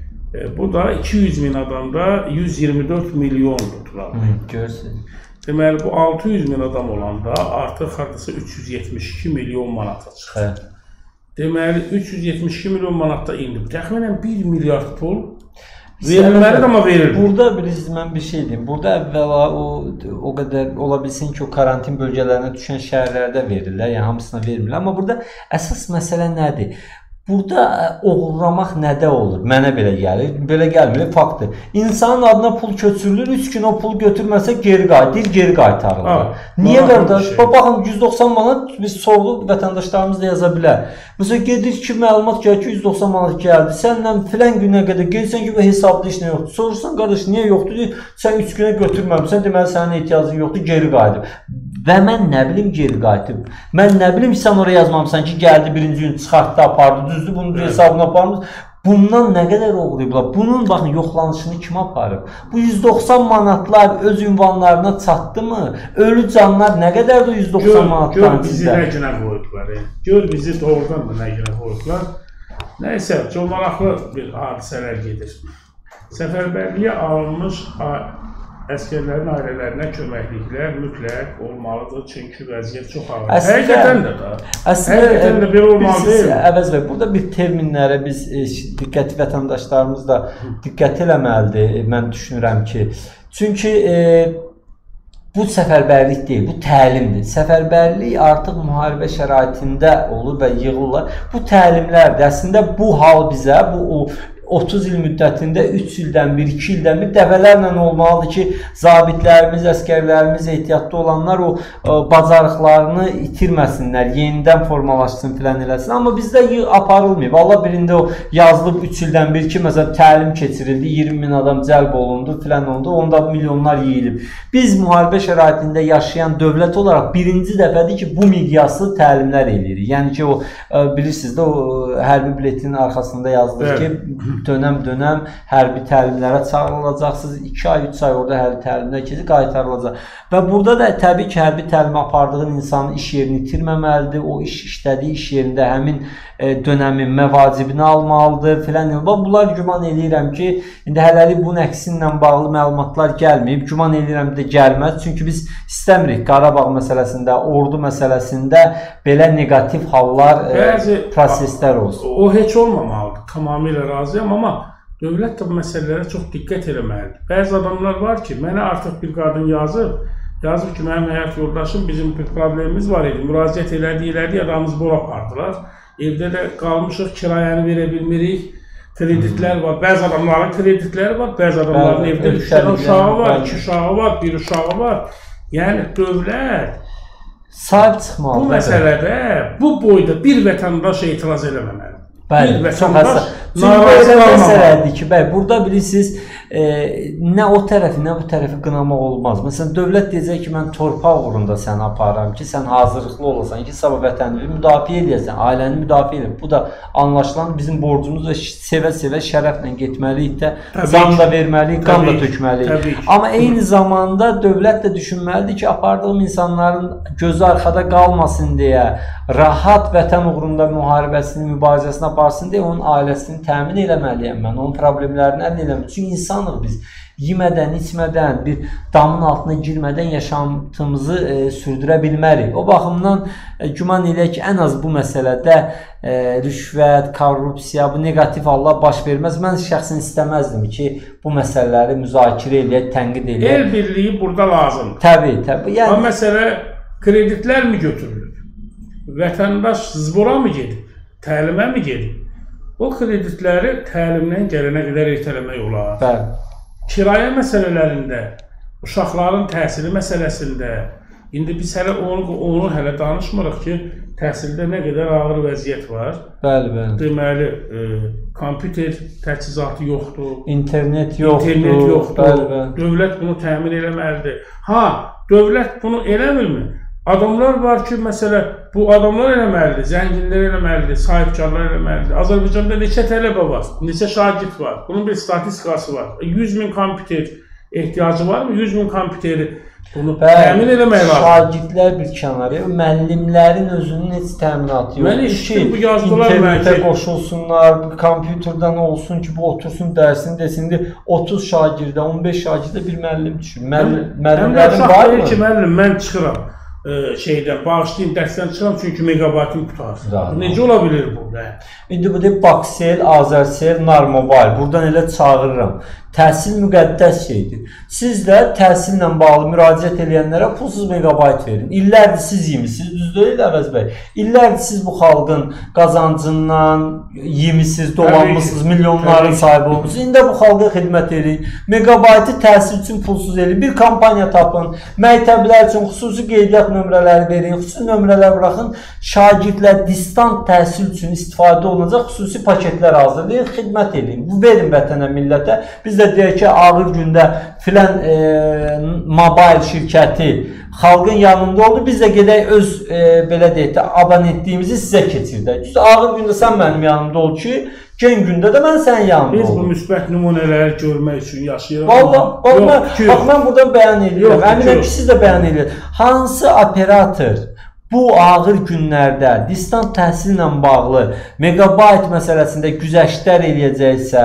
Bu da iki yüz min adamda yüz iyirmi dörd milyondur. Görsün. Deməli, bu altı yüz min adam olanda artıq hardasa üç yüz yetmiş iki milyon manata çıxır. Hə. Deməli, üç yüz yetmiş iki milyon manatda indi təxminən bir milyard pul verilməlidir, amma verilir. Burada bilirsiniz, mən bir şey deyim. Burada əvvəla o, o qədər ola bilsin ki, o karantin bölgələrinə düşən şəhərlərdə verirlər, yəni hamısına vermirlər. Amma burada əsas məsələ nədir? Burada oğurlamaq nədə olur? Mənə belə gəlir. Belə gəlmir, faktdır. İnsanın adına pul köçürülür, üç gün o pulu götürməsə geri qayıdır, geri qaytarılır. Niyə qardaş? Şey. Baxın yüz doxsan manat biz sorğu vətəndaşlarımız da yaza bilər. Məsələn gedir ki, məlumat gəlir ki, yüz doxsan manat gəldi. Səndən filan günə qədər gelsən ki, bu hesabda heç nə yoxdur. Sorursan qardaş niyə yoxdur? Sən üç günə götürməmisən, deməli sənin ehtiyacın yoxdur, geri qayıdır. Və mən nə bilim geri qayıtıb. Mən nə bilim sən oraya yazmamısan ki, gəldi birinci gün çıxartdı, apardı, düzdür, bunu evet. hesabına aparmış. Bundan nə qədər oğurlayıblar? Bunun baxın yoxlanışını kim aparıb? Bu yüz doxsan manatlar öz ünvanlarına çatdı mı? Ölü canlar nə qədər də yüz doxsan manatların gör bizi nə günə qoyublar. Gör bizi doğrudan da nə günə qoyublar. Nəysə, çox maraqlı bir hadisələr gedir. Səfərbərliyə alınmış əsgərlərin ailələrinə köməkliklər mütləq olmalıdır, çünki vəziyyət çox ağır. Həqiqətən də da. Həqiqətən də belə olmalı deyil. Əvəz bəy, burada bir terminlərə biz e, diqqəti vətəndaşlarımız da diqqət eləməlidir, mən düşünürəm ki. Çünki e, bu səfərbərlik deyil, bu təlimdir. Səfərbərlik artıq müharibə şəraitində olur və yığılırlar. Bu təlimlərdir. Əslində bu hal bizə, bu o otuz il müddətində üç ildən bir, iki ildən bir dəfələrlə olmalıdır ki, zabitlərimiz, əskərlərimiz, ehtiyatlı olanlar o ə, bacarıqlarını itirməsinlər, yenidən formalaşsın filan eləsin. Amma bizdə aparılmıyor. Valla birində o yazılıb üç ildən bir ki, məsələn, təlim keçirildi, iyirmi min adam cəlb olundu filan oldu, onda milyonlar yeyilib. Biz müharibə şəraitində yaşayan dövlət olaraq birinci dəfədir ki, bu miqyaslı təlimlər eləyirik. Yəni ki, o ə, bilirsiniz də o hərbi biletinin arxasında yazılır ki, dönəm-dönəm hərbi təlimlərə çağırılacaqsınız. iki ay, üç ay orada hərbi təlimlər keçir, qaytarılacaq. Və burada da təbii ki, hərbi təlim apardığın insanın iş yerini itirməməlidir. O iş işlədiyi iş yerində həmin e, dönəmin məvacibini almalıdır filan. Bunlar güman eləyirəm ki, indi hələlik bunun əksi ilə bağlı məlumatlar gəlməyib. Güman eləyirəm də gəlməz. Çünki biz istəmirik Qarabağ məsələsində, ordu məsələsində belə negativ hallar, e, proseslər olsun. O heç olmamalıdır. Tamamilə razıyam, amma dövlət də bu məsələlərə çox diqqət eləməlidir. Bəzi adamlar var ki, mənə artıq bir qadın yazıb, yazıb ki, mənim həyat yoldaşım, bizim bir problemimiz var idi, müraciət elədi, elədi, adamımız bol apardılar. Evdə də qalmışıq, kirayəni verə bilmirik, kreditlər var, bəzi adamların kreditləri var, bəzi adamların evdə üç dənə uşağı var, iki uşağı var, bir uşağı var. Yəni, dövlət sahib çıxmalı. Bu məsələdə, bu boyda bir vətəndaş etiraz eləməməli. Bəli, çox həssas. Çünki məsələdir ki, bəy, burada bilirsiniz, e, nə o tərəfi, nə bu tərəfi qınamaq olmaz. Məsələn, dövlət deyəcək ki, mən torpaq uğrunda səni aparıram ki, sən hazırlıqlı olasan ki, sabah vətənini müdafiə edəsən, ailəni müdafiə edək. Bu da anlaşılan bizim borcumuz və sevə-sevə şərəflə getməliyik də, zam da verməliyik, qan da tökməliyik. Amma eyni zamanda dövlət də düşünməlidir ki, apardığım insanların gözü arxada qalmasın deyə, rahat vətən uğrunda müharibəsini, mübarizəsini aparsın deyə onun ailəsini təmin eləməliyəm mən, onun problemlərini əldə eləməliyəm. Çünki insanıq biz. Yemədən, içmədən, bir damın altına girmədən yaşantımızı e, sürdürə bilmərik. O baxımdan e, güman eləyək ki, ən az bu məsələdə e, rüşvət, korrupsiya, bu negativ hallar baş verməz. Mən şəxsən istəməzdim ki, bu məsələləri müzakirə eləyək, tənqid eləyək. El birliyi burada lazımdır. Təbii, təbii. Yəni, o məsələ kreditlər mi götürülür? Vətəndaş zbora mı gedib? Təlimə mi gedib? O kreditləri təlimdən gələnə qədər ertələmək olar. Bəli. Kirayə məsələlərində, uşaqların təhsili məsələsində, indi biz hələ onu, onu hələ danışmırıq ki, təhsildə nə qədər ağır vəziyyət var. Bəli, bəli. Deməli, e, kompüter təchizatı yoxdur. İnternet yoxdur. İnternet yoxdur. Bəli, bəli. Dövlət bunu təmin eləməlidir. Ha, dövlət bunu eləmirmi? Adamlar var ki, məsələ, bu adamlar eləməlidir, zənginlər eləməlidir, sahibkarlar eləməlidir. Azərbaycanda neçə tələbə var, neçə şagird var, bunun bir statistikası var. yüz min kompüter ehtiyacı var mı? yüz min kompüteri bunu təmin eləmək lazım. Şagirdlər bir kənarı, müəllimlərin özünün heç təminatı yoxdur. Mən işitdim, bu yazdılar mənə ki, internetə qoşulsunlar, kompüterdən olsun ki, bu otursun dərsini desin, otuz şagirdə, on beş şagirdə bir müəllim düşür. Müəllimlərin var mı? Ki, müəllim, mən çıxıram. Şeydən, bağışlayayım, dərsdən çıxıram, çünki megabaytım qutarsın. Necə ola bilir bu? İndi bu deyib, Baksel, Azərsel, Narmobile, buradan elə çağırıram. Təhsil müqəddəs şeydir. Siz də təhsillə bağlı müraciət edənlərə pulsuz megabayt verin. İllərdir siz yemisiniz, düz deyil Əvəz bəy. İllərdir siz bu xalqın qazancından yemisiniz, dolanmışsınız, milyonların sahibi olmuşsunuz. İndi bu xalqa xidmət edin. Megabaytı təhsil üçün pulsuz edin. Bir kampaniya tapın. Məktəblər üçün xüsusi qeydiyyat nömrələri verin. Xüsusi nömrələr buraxın. Şagirdlər distant təhsil üçün istifadə olunacaq xüsusi paketlər hazırlayın, xidmət edin. Bu verin vətənə, millətə. Biz də deyək ki, ağır gündə filan e, mobil şirkəti xalqın yanında oldu. Biz də gedək öz e, belə deyək də abonentliyimizi sizə keçirdək. Ağır gündə sən mənim yanımda ol ki, gen gündə də mən sənin yanımda Biz olum. bu müsbət nümunələri görmək üçün yaşayırıq. Vallahi, vallahi bax mən buradan bəyan edirəm. Əminəm ki, siz də bəyan edirsiniz. Hansı operator bu ağır günlərdə distant təhsillə bağlı megabayt məsələsində güzəştlər eləyəcəksə,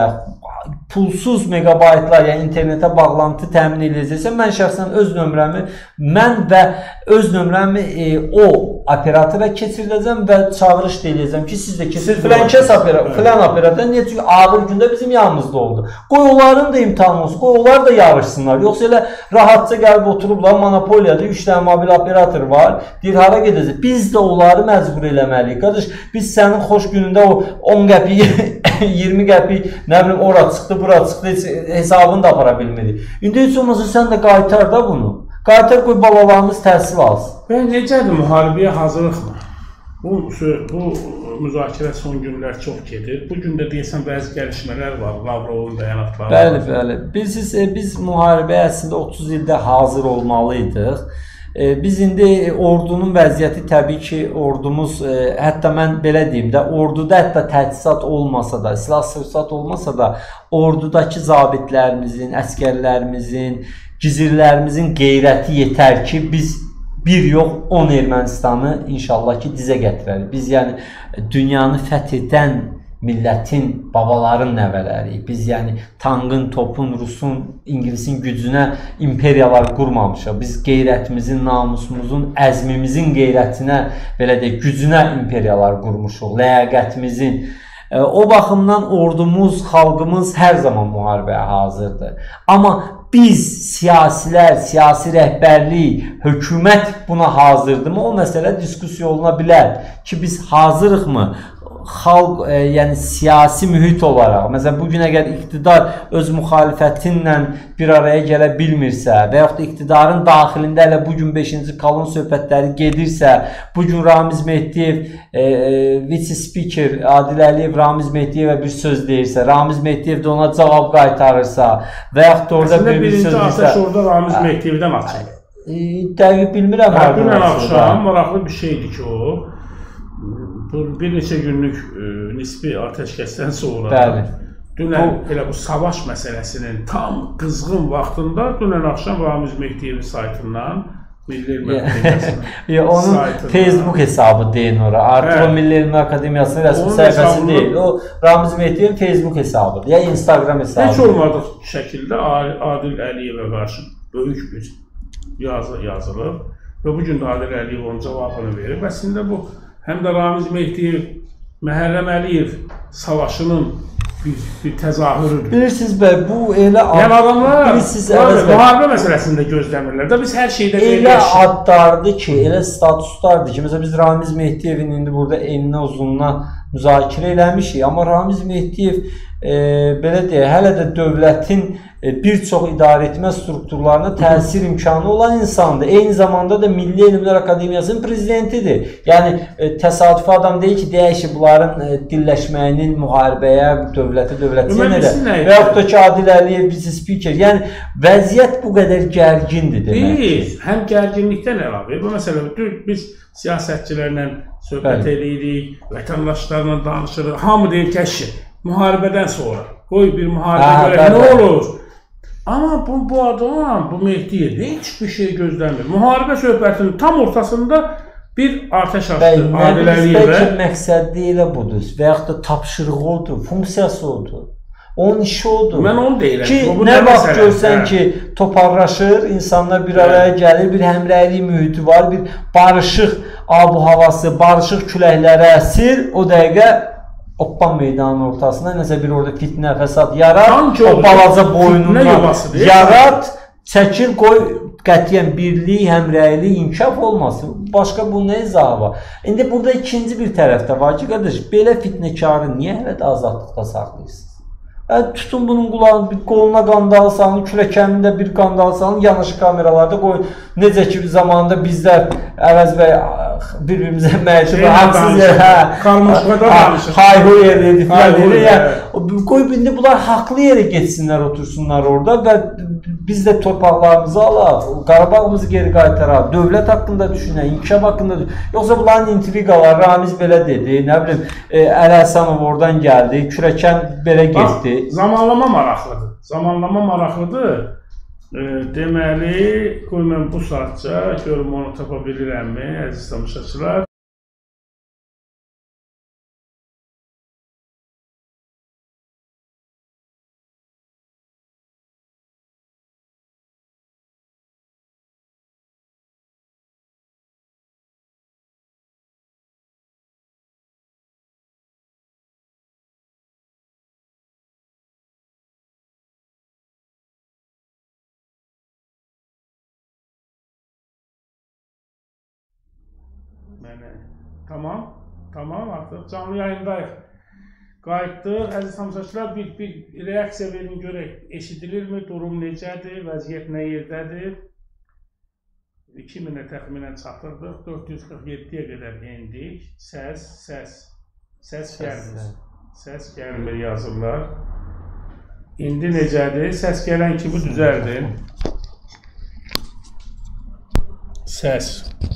pulsuz megabaytlar, yəni internetə bağlantı təmin edəcəksə, mən şəxsən öz nömrəmi, mən və öz nömrəmi e, o operatora keçiriləcəm və çağırış edəcəm ki, siz də keçir. Filan kəs operator, filan operator, niyə? Çünki ağır gündə bizim yanımızda oldu. Qoy onların da imtahanı olsun, qoy onlar da yarışsınlar. Yoxsa elə rahatca gəlib oturublar, monopoliyada üç dənə mobil operator var, deyir, hara gedəcək? Biz də onları məcbur eləməliyik. Qardaş, biz sənin xoş günündə o on qəpik, iyirmi qəpik, nə bilim, ora çıxdı, bura çıxdı, hesabını da apara bilmədik. İndi heç olmasa sən də qaytar da bunu. Qaytar qoy balalarımız təhsil alsın. Və necədir müharibəyə hazırlıqmı? Bu, bu müzakirə son günlər çox gedir. Bu gün də deyəsən bəzi gəlişmələr var, Lavrovun bəyanatları. Bəli, bəli. Biz, biz müharibəyə əslində otuz ildə hazır olmalıydıq. Biz indi ordunun vəziyyəti təbii ki, ordumuz, hətta mən belə deyim də, orduda hətta təchizat olmasa da, silah-sursat olmasa da, ordudakı zabitlərimizin, əskərlərimizin, gizirlərimizin qeyrəti yetər ki, biz bir yox, on Ermənistanı inşallah ki, dizə gətirərik. Biz yəni dünyanı fəth edən millətin, babaların nəvələriyik. Biz yəni tankın, topun, Rusun, İngilisin gücünə imperiyalar qurmamışıq. Biz qeyrətimizin, namusumuzun, əzmimizin qeyrətinə, belə deyək, gücünə imperiyalar qurmuşuq, ləyaqətimizin. O baxımdan ordumuz, xalqımız hər zaman müharibəyə hazırdır. Amma biz, siyasilər, siyasi rəhbərlik, hökumət buna hazırdırmı? O məsələ diskussiya oluna bilər ki, biz hazırıqmı? Xalq, e, yəni siyasi mühit olaraq, məsələn, bugün əgər iqtidar öz müxalifətinlə bir araya gələ bilmirsə və yaxud da iqtidarın daxilində elə bugün beşinci kalon söhbətləri gedirsə, bugün Ramiz Mehdiyev, e, vitse-spiker Adil Əliyev Ramiz Mehdiyevə bir söz deyirsə, Ramiz Mehdiyev də ona cavab qaytarırsa və yaxud da orada bir, bir söz deyirsə... Birinci atış orada Ramiz Mehdiyevdən açılır. E, dəqiq bilmirəm. Dünən axşam maraqlı bir şeydir ki, o bu bir neçə günlük e, nisbi atəşkəsdən sonra Bəli. dünən o, elə bu savaş məsələsinin tam qızğın vaxtında dünən axşam Ramiz Mehdiyevin saytından Milli Elmlər Akademiyasının onun saytından, Facebook hesabı deyin ora. Artıq o Milli Elmlər Akademiyasının rəsmi səhifəsi deyil. O Ramiz Mehdiyevin Facebook hesabıdır. Ya Instagram hesabıdır. Heç olmadığı şəkildə Adil Əliyevə qarşı böyük bir yazı yazılıb və bugün də Adil Əliyev onun cavabını verir. Əslində bu həm də Ramiz Mehdiyev, Məhərrəm Əliyev savaşının bir, bir təzahürüdür. Bilirsiniz bəy, bu elə... Yəni adamlar müharibə məsələsində gözləmirlər də, biz hər şeydə elə adlardır ki, elə statuslardır ki, məsələn biz Ramiz Mehdiyevin indi burada eninə uzununa müzakirə eləmişik, amma Ramiz Mehdiyev e, belə deyək, hələ də dövlətin e, bir çox idarəetmə strukturlarına təsir imkanı olan insandır. Eyni zamanda da Milli Elmlər Akademiyasının prezidentidir. Yəni e, təsadüfi adam deyil ki, deyək ki, bunların e, dilləşməyinin müharibəyə, dövləti, dövləti nədə və yaxud da ki, Adil Əliyev vice-spiker. Yəni vəziyyət bu qədər gərgindir demək ki. Həm gərginlikdən əlavə, bu məsələ biz siyasətçilərlə söhbət edirik, vətəndaşlarla danışırıq, hamı deyir ki, əşi, müharibədən sonra, qoy bir müharibə görə, nə olur? Amma bu, bu adam, bu Mehdiyev heç bir şey gözləmir. Müharibə söhbətinin tam ortasında bir atəş açdı Adil Əliyevə. Bəlkə məqsədi elə budur və yaxud da tapşırığı odur, funksiyası odur. Onun işi odur. Mən onu deyirəm. Ki, nə vaxt görsən ki, toparlaşır, insanlar bir araya gəlir, bir həmrəylik mühiti var, bir barışıq ab-havası, barışıq küləklərə əsir, o dəqiqə Oppan meydanının ortasında nəsə bir orada fitnə, fəsad yarat, Sanki o olur. balaca Fitnə boynundan yuvası deyil. yarat, çəkil qoy, qətiyyən birlik, həmrəylik, inkişaf olmasın. Başqa bunun nə izahı var? İndi burada ikinci bir tərəfdə var ki, qardaş, belə fitnəkarı niyə hələ də azadlıqda saxlayırsınız? Yəni, tutun bunun qulağını, bir qoluna qandal salın, kürəkənində bir qandal salın, yanaşı kameralarda qoyun. Necə ki, zamanında bizlər Əvəz bəy bir-birimizə məcbur, haksız yer, hə, hayhu yerliydi filan. Qoy, indi bunlar haqlı yerə geçsinlər, otursunlar orada və biz də torpaqlarımızı alaq, Qarabağımızı geri qaytaraq, dövlət haqqında düşünək, inkişaf haqqında düşünək. Yoxsa bunların intriqaları, Ramiz belə dedi, nə bilim, Əli Həsənov oradan gəldi, Kürəkən belə getdi. Zamanlama maraqlıdır. Zamanlama maraqlıdır. E, deməli, qoy mən bu saatca görüm onu tapa bilirəmmi, əziz tamaşaçılar. Tamam, tamam artıq canlı yayındayıq. Qayıtdıq. Əziz tamaşaçılar, bir, bir reaksiya verin görək. Eşidilirmi? Durum necədir? Vəziyyət nə yerdədir? iki minə təxminən çatırdıq. dörd yüz qırx yeddiyə qədər endik. Səs, səs, səs gəlmir. Səs gəlmir yazırlar. İndi necədir? Səs gələn kimi düzəldir. Səs.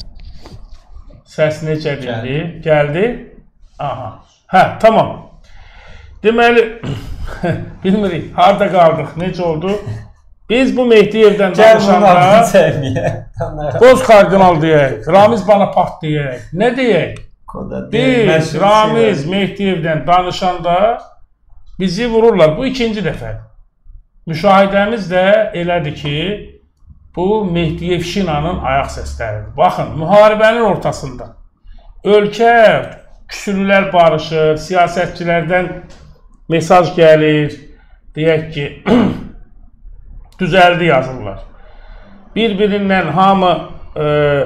Səs necə gəldi? Gəldi. Aha. Hə, tamam. Deməli, bilmirik, harada qaldıq, necə oldu? Biz bu Mehdiyevdən danışanda Qoz kardinal deyək, Ramiz Bonaparte deyək, nə deyək? Biz Ramiz Mehdiyevdən danışanda bizi vururlar. Bu ikinci dəfə. Müşahidəmiz də elədir ki, bu Mehdiyev Şinanın ayaq səsləridir. Baxın, müharibənin ortasında ölkə küsürlülər barışır, siyasətçilərdən mesaj gəlir, deyək ki, düzəldi yazırlar. Bir-birindən hamı e,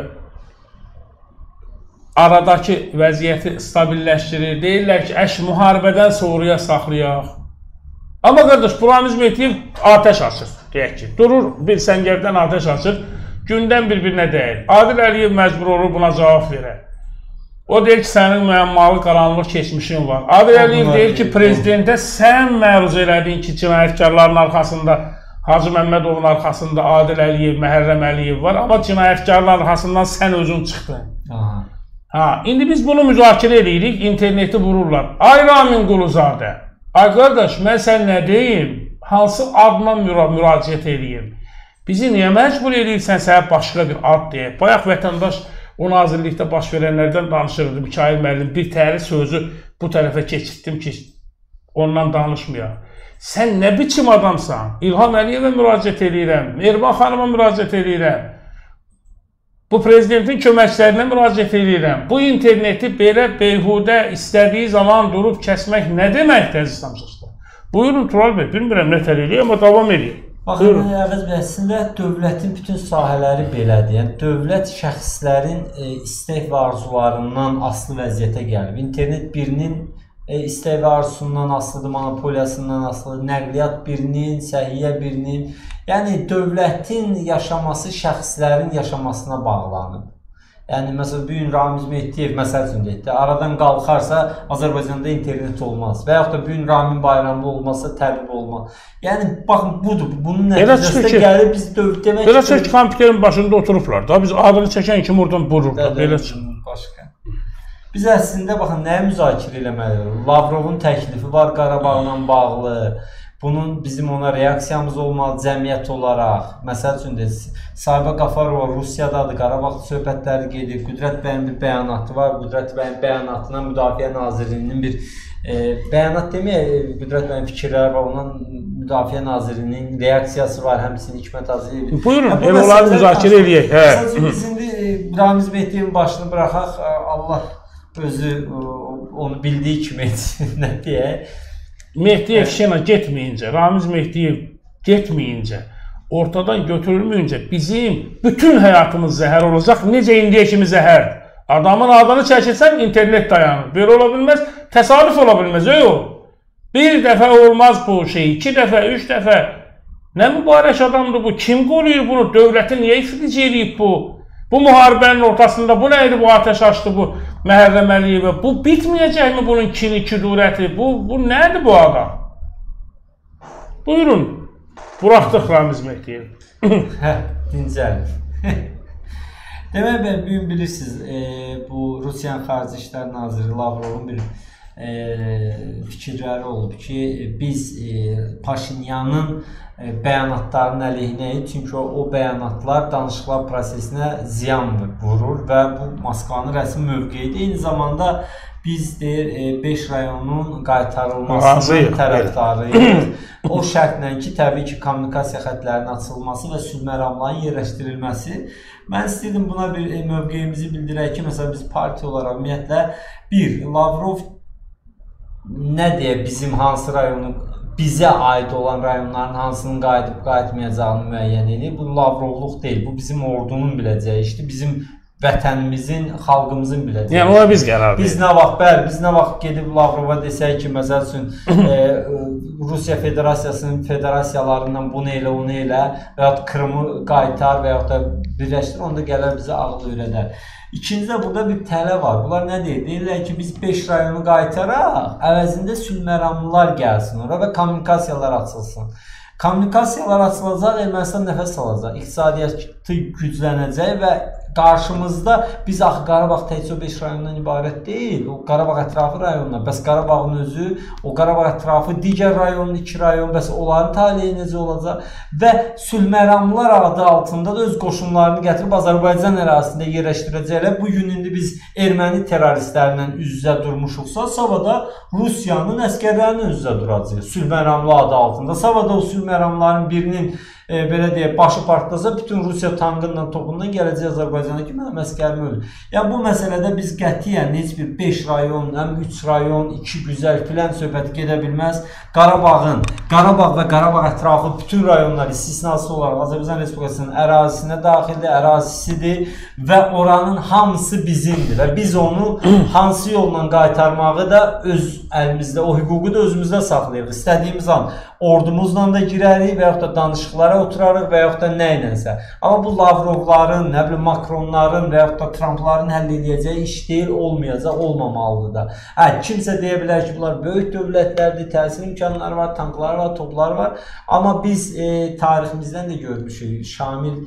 aradakı vəziyyəti stabilləşdirir, deyirlər ki, əş müharibədən sonraya saxlayaq. Amma qardaş, bu Ramiz Mehdiyev ateş açır, deyək ki, durur bir səngərdən ateş açır, gündən bir-birinə deyir. Adil Əliyev məcbur olur buna cavab verər. O deyir ki, sənin müəmmalı qaranlıq keçmişin var. Adil Əliyev deyir ki, prezidentə sən məruz elədin ki, cinayətkarların arxasında, Hacı Məmmədovun arxasında Adil Əliyev, Məhərrəm Əliyev var, amma cinayətkarların arxasından sən özün çıxdın. Ha, indi biz bunu müzakirə edirik, interneti vururlar. Ay Ramin Quluzadə, ay qardaş, mən sən nə deyim? Hansı adla müra müraciət edeyim? Bizi niyə məcbur edirsən sənə başqa bir ad deyək? Bayaq vətəndaş o nazirlikdə baş verənlərdən danışırdı. Mikail müəllim bir təri sözü bu tərəfə keçirtdim ki, ondan danışmayaq. Sən nə biçim adamsan? İlham Əliyevə müraciət edirəm, Erman xanıma müraciət edirəm, bu prezidentin köməkçilərinə müraciət edirəm. Bu interneti belə beyhudə istədiyi zaman durub kəsmək nə deməkdir, əziz tamaşaçılar? Buyurun Tural bəy, bilmirəm nə tər eləyək, amma davam edeyim. Baxın, Əvəz bəy, əslində dövlətin bütün sahələri belədir. Yəni, dövlət şəxslərin e, istək və arzularından asılı vəziyyətə gəlib. İnternet birinin e, istək və arzusundan asılıdır, monopoliyasından asılıdır, nəqliyyat birinin, səhiyyə birinin. Yəni, dövlətin yaşaması şəxslərin yaşamasına bağlanıb. Yəni, məsələn, bugün Ramiz Mehdiyev məsəl üçün deyildi, aradan qalxarsa Azərbaycanda internet olmaz və yaxud da bugün Ramin Bayramlı olmazsa təbib olmaz. Yəni, baxın, budur, bunun nəticəsində gəlib biz dövlət demək ki... Belə çək, kompüterin başında oturublar da, biz adını çəkən kimi oradan vururlar, belə başqa. Biz əslində, baxın, nəyə müzakirə eləməliyik? Lavrovun təklifi var Qarabağla bağlı. Bunun bizim ona reaksiyamız olmalı cəmiyyət olaraq. Məsəl üçün də Sahibə Qafarova Rusiyadadır, Qarabağda söhbətləri gedir. Qüdrət bəyin bir bəyanatı var. Qüdrət bəyin bəyanatına Müdafiə Nazirliyinin bir e, bəyanat deməyək, Qüdrət bəyin fikirləri var. Onun Müdafiə Nazirliyinin reaksiyası var. Həmçinin Hikmət Hacıyevin. Buyurun, ev olaraq müzakirə eləyək. Məsəl üçün biz indi Ramiz Mehdiyevin başını buraxaq. Allah özü o onu bildiyi kimi etsin deyək. Mehdiyev Şena getməyincə, Ramiz Mehdiyev getməyincə, ortadan götürülməyincə bizim bütün həyatımız zəhər olacaq. Necə indiyə kimi zəhər? Adamın adını çəkilsən internet dayanır. Belə ola bilməz, təsadüf ola bilməz. Yox. Bir dəfə olmaz bu şey, iki dəfə, üç dəfə. Nə mübarək adamdır bu? Kim qoruyur bunu? Dövləti niyə iflic eləyib bu? Bu müharibənin ortasında bu neydi, bu ateş açdı bu Məhərrəm Əliyevə? Bu bitməyəcəkmi bunun kini, kudurəti? Bu, bu nədir bu adam? Buyurun, buraxdıq Ramiz Mehdiyev. Hə, dincəlim. Demək ben bugün bilirsiniz, e, bu Rusiyanın Xarici İşlər Naziri Lavrovun bir e, fikirləri olub ki, biz e, Paşinyanın e, bəyanatlarının əleyhinəyik. Çünki o, o bəyanatlar danışıqlar prosesinə ziyan vurur və bu Moskvanın rəsmi mövqeyidir. Eyni zamanda biz deyir beş rayonun qaytarılmasının tərəfdarıyıq. O şərtlə ki, təbii ki, kommunikasiya xətlərinin açılması və sülh məramlarının yerləşdirilməsi. Mən istəyirdim buna bir e, mövqeyimizi bildirək ki, məsələn biz parti olaraq ümumiyyətlə bir, Lavrov nə deyə bizim hansı rayonu, bizə aid olan rayonların hansının qayıdıb qayıtmayacağını müəyyən edir. Bu Lavrovluq deyil, bu bizim ordunun biləcəyi işdir, bizim vətənimizin, xalqımızın biləcəyi. Yəni ona biz qərar Biz nə vaxt, bəli, biz nə vaxt gedib Lavrova desək ki, məsəl üçün e, Rusiya Federasiyasının federasiyalarından bunu elə, onu elə və yaxud Krımı qaytar və yaxud da birləşdir, onda gələr bizə ağıl öyrədər. İkincide burada bir tələb var. Bunlar nə deyir? Deyirlər ki, biz beş rayonu qaytaraq, əvəzində sülh məramlılar gəlsin ora və kommunikasiyalar açılsın. Kommunikasiyalar açılacaq, Ermənistan nəfəs alacaq, iqtisadiyyatı güclənəcək və qarşımızda biz axı Qarabağ təkcə beş rayondan ibarət deyil. O Qarabağ ətrafı rayonlar. Bəs Qarabağın özü, o Qarabağ ətrafı digər rayonun iki rayon, bəs onların taleyi necə olacaq? Və sülh məramlılar adı altında da öz qoşunlarını gətirib Azərbaycan ərazisində yerləşdirəcəklər. Bu gün indi biz erməni terroristlərlə üz-üzə durmuşuqsa, savada Rusiyanın əskərlərinin üz-üzə duracaq. Sülh məramlı adı altında. Savada o sülh məramların birinin E, belə deyək, başı partlasa bütün Rusiya tankından, topundan gələcək Azərbaycana ki, mənim əskərim ölür. Yəni bu məsələdə biz qətiyyən heç bir beş rayon, həm üç rayon, iki güzəl filan söhbəti gedə bilməz. Qarabağın, Qarabağ və Qarabağ ətrafı bütün rayonlar istisnası olaraq Azərbaycan Respublikasının ərazisinə daxildir, ərazisidir və oranın hamısı bizimdir və biz onu hansı yolla qaytarmağı da öz əlimizdə, o hüququ da özümüzdə saxlayırıq. İstədiyimiz an ordumuzla da girərik və yaxud da danışıqlara oturarıq və yaxud da nə ilənsə. Amma bu Lavrovların, nə bilim Makronların və yaxud da Trumpların həll edəcəyi iş deyil, olmayacaq, olmamalıdır da. Hə, kimsə deyə bilər ki, bunlar böyük dövlətlərdir, təsir imkanları var, tankları var, topları var. Amma biz e, tariximizdən də görmüşük. Şamil,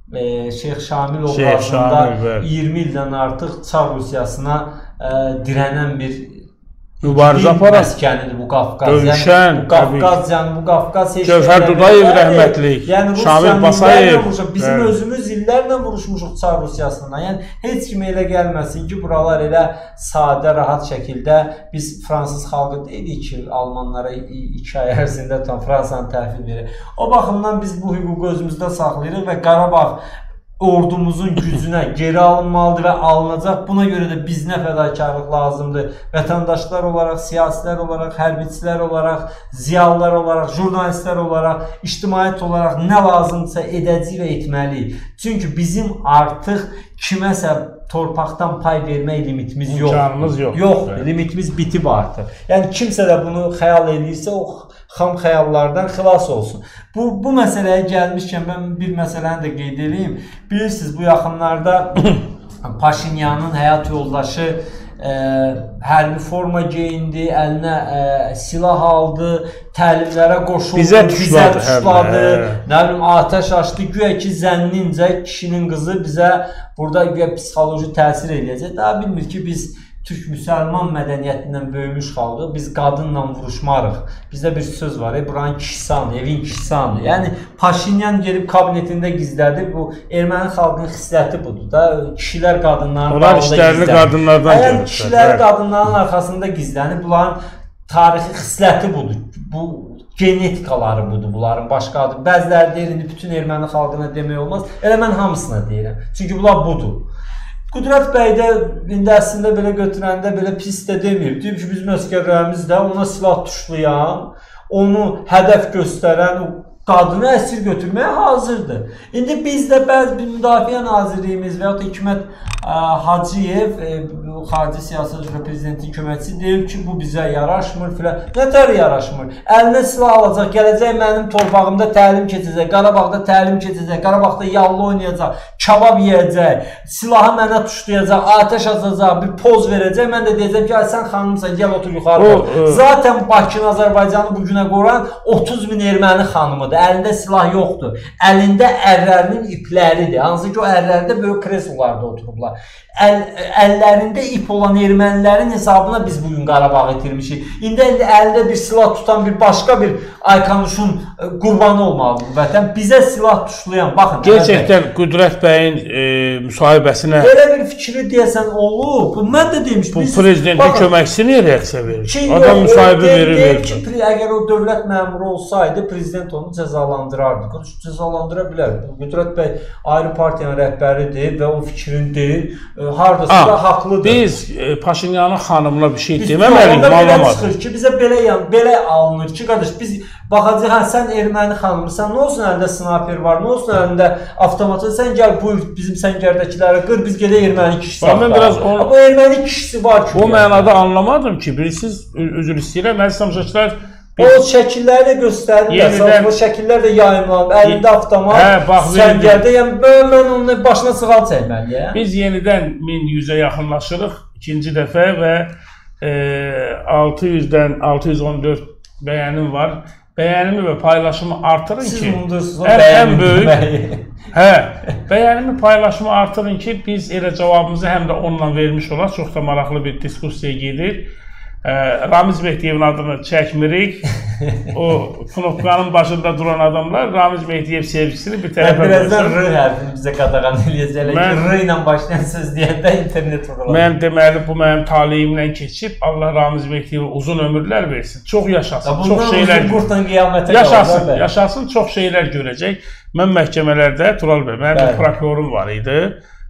e, Şeyx Şamil oğlunda iyirmi ildən artıq Çar Rusiyasına e, dirənən bir mübarizə aparan məskənidir bu Qafqaz. Dövüşən, yəni, bu Qafqaz, yəni bu Qafqaz heç Cövhər Dudayev rəhmətlik, yəni, Şamil Basayev. Bizim evet. özümüz illərlə vuruşmuşuq Çar Rusiyasından. Yəni heç kimə elə gəlməsin ki, buralar elə sadə, rahat şəkildə biz fransız xalqı deyilik ki, Almanlara iki ay ərzində tam Fransanı təhvil verir. O baxımdan biz bu hüququ özümüzdə saxlayırıq və Qarabağ ordumuzun gücünə geri alınmalıdır və alınacaq. Buna görə də biz nə fədakarlıq lazımdır? Vətəndaşlar olaraq, siyasilər olaraq, hərbiçilər olaraq, ziyalılar olaraq, jurnalistlər olaraq, ictimaiyyət olaraq nə lazımdırsa edəcəyik və etməliyik. Çünki bizim artıq kiməsə torpaqdan pay vermək limitimiz yoxdur. İmkanımız yoxdur. Yoxdur, limitimiz bitib artıq. Yəni kimsə də bunu xəyal edirsə, o xam xəyallardan xilas olsun. Bu, bu məsələyə gəlmişkən mən bir məsələni də qeyd edeyim. Bilirsiniz, bu yaxınlarda Paşinyanın həyat yoldaşı e, hərbi forma geyindi, əlinə e, silah aldı, təlimlərə qoşuldu, bizə tuşladı, tuşladı nə bilim, atəş açdı. Güya ki, zənnincə kişinin qızı bizə burada güya psixoloji təsir edəcək. Daha bilmir ki, biz Türk-müsəlman mədəniyyətindən böyümüş xalqı, biz qadınla vuruşmarıq. Bizdə bir söz var, e, buranın kişisi anı, evin kişisi anı. Yəni, Paşinyan gelib kabinetində gizlədir. Bu, erməni xalqının xisləti budur da. Kişilər qadınların onlar işlərini qadınlardan gəlmişlər. Yəni, kişilər qadınların arxasında gizlənir. Bunların tarixi xisləti budur. Bu, genetikaları budur bunların başqa adı. Bəziləri deyir, indi bütün erməni xalqına demək olmaz. Elə mən hamısına deyirəm. Çünki bunlar budur. Qüdrət bəy də indi əslində belə götürəndə belə pis də demir. Deyir ki, bizim əsgərlərimiz də ona silah tuşlayan, onu hədəf göstərən qadını əsir götürməyə hazırdır. İndi bizdə bəzi bir Müdafiə Nazirliyimiz və ya da Hikmət Hacıyev, xarici siyasət üzrə prezidentin köməkçisi deyir ki, bu bizə yaraşmır filan. Nətər yaraşmır? Əlinə silah alacaq, gələcək mənim torpağımda təlim keçəcək, Qarabağda təlim keçəcək, Qarabağda yallı oynayacaq, kabab yeyəcək, silahı mənə tuşlayacaq, atəş açacaq, bir poz verəcək. Mən də deyəcəm ki, sən xanımsan, gəl otur yuxarıda. Zaten Bakını, Azərbaycanı bu günə qoran otuz min erməni xanımıdır. Əlində silah yoxdur. Əlində ərlərinin ipləridir. Hansı ki, o ərlərdə böyük kreslolarda oturublar. Əl, əllərində ip olan ermənilərin hesabına biz bugün Qarabağı itirmişik. İndi əlində bir silah tutan bir başqa bir Aykanuşun qurbanı olmalıdır bu vətən. Bizə silah tuşlayan, baxın. Gerçəkdən Qüdrət bəyin e, müsahibəsinə belə bir fikri deyəsən olub. Bu mən də demişdim. Bu prezidentin köməkçisi niyə reaksiya verir? Adam müsahibə verir. Deyir ki, əgər o dövlət məmuru olsaydı, prezident onu cəzalandırardı. Cəzalandıra bilər. Qüdrət bəy ayrı partiyanın rəhbəridir və o fikrin deyil. Hardasa da haqlıdır. Biz e, Paşinyanın xanımına bir şey deməməliyik, anlamadım. Çıxır ki, bizə belə yan, belə alınır ki, qardaş, biz baxacaq, hə, sən erməni xanımısan, nə olsun əlində sniper var, nə olsun əlində avtomatı, sən gəl buyur bizim səngərdəkiləri qır, biz gedək erməni kişisi axtaraq. Bu erməni kişisi var ki. O mənada anlamadım ki, bilirsiniz, üzr istəyirəm, əziz tamaşaçılar. O şəkilləri də göstərirlər, o şəkillər də yayımlanıb, əlində avtomat, səngərdə, yəni mən onun başına sığal çəkməliyəm. Biz yenidən min yüzə yaxınlaşırıq ikinci dəfə və e, altı yüzdən altı yüz on dörd bəyənim var. Bəyənimi və paylaşımı artırın Siz ki, unudursunuz, ən, ən böyük, bəyi. hə, bəyənimi paylaşımı artırın ki, biz elə cavabımızı həm də onunla vermiş olaq. Çox da maraqlı bir diskussiya gedir. Ramiz Mehdiyevin adını çəkmirik. O knopkanın başında duran adamlar Ramiz Mehdiyev sevgisini bir tərəfə qoysun. Birazdan R hərfini bizə qadağan eləyəcəklər ki, R ilə başlayan söz deyəndə internet vurulur. Mən deməli, bu mənim taleyimlə keçib, Allah Ramiz Mehdiyevə uzun ömürlər versin. Çox yaşasın, çox şeylər yaşasın, yaşasın, çox şeylər görəcək. Mən məhkəmələrdə, Tural bəy, mənim bir prokurorum var idi.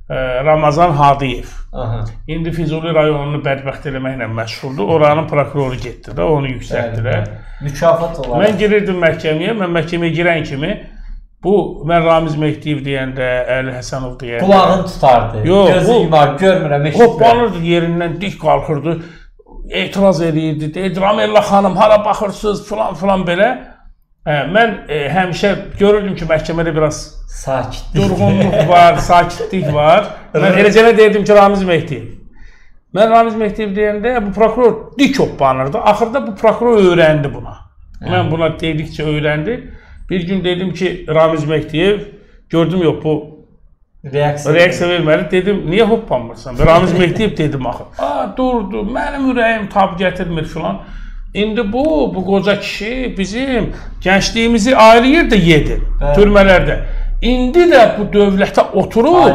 Ramazan Hadiyev. Aha. İndi Füzuli rayonunu bədbəxt eləməklə məşğuldur. Oranın prokuroru getdi də, onu yüksəltdilər. Mükafat olaraq. Mən girirdim məhkəməyə, mən məhkəməyə girən kimi bu, mən Ramiz Mehdiyev deyəndə, Əli Həsənov deyəndə qulağını tutardı. Yox, gözü yumar, görmürəm, eşitmirəm. Hoppanırdı yerindən, dik qalxırdı, etiraz edirdi, deyirdi, Ramella xanım, hara baxırsınız, filan filan belə. Hə, mən e, həmişə görürdüm ki, məhkəmədə biraz sakitlik, durğunluq var, sakitlik var. Mən eləcənə deyirdim ki, Ramiz Mehdiyev. Mən Ramiz Mehdiyev deyəndə bu prokuror dik hoppanırdı. Axırda bu prokuror öyrəndi buna. Hə. Mən buna dedikcə öyrəndi. Bir gün dedim ki, Ramiz Mehdiyev, gördüm yox bu reaksiya, reaksiya verməli. Dedim, niyə hoppanmırsan? Ramiz Mehdiyev dedim axı. Aa, durdu, mənim ürəyim tab gətirmir filan. İndi bu, bu qoca kişi bizim gəncliyimizi ayrı yerdə yedi, türmələrdə. İndi də bu dövlətə oturub,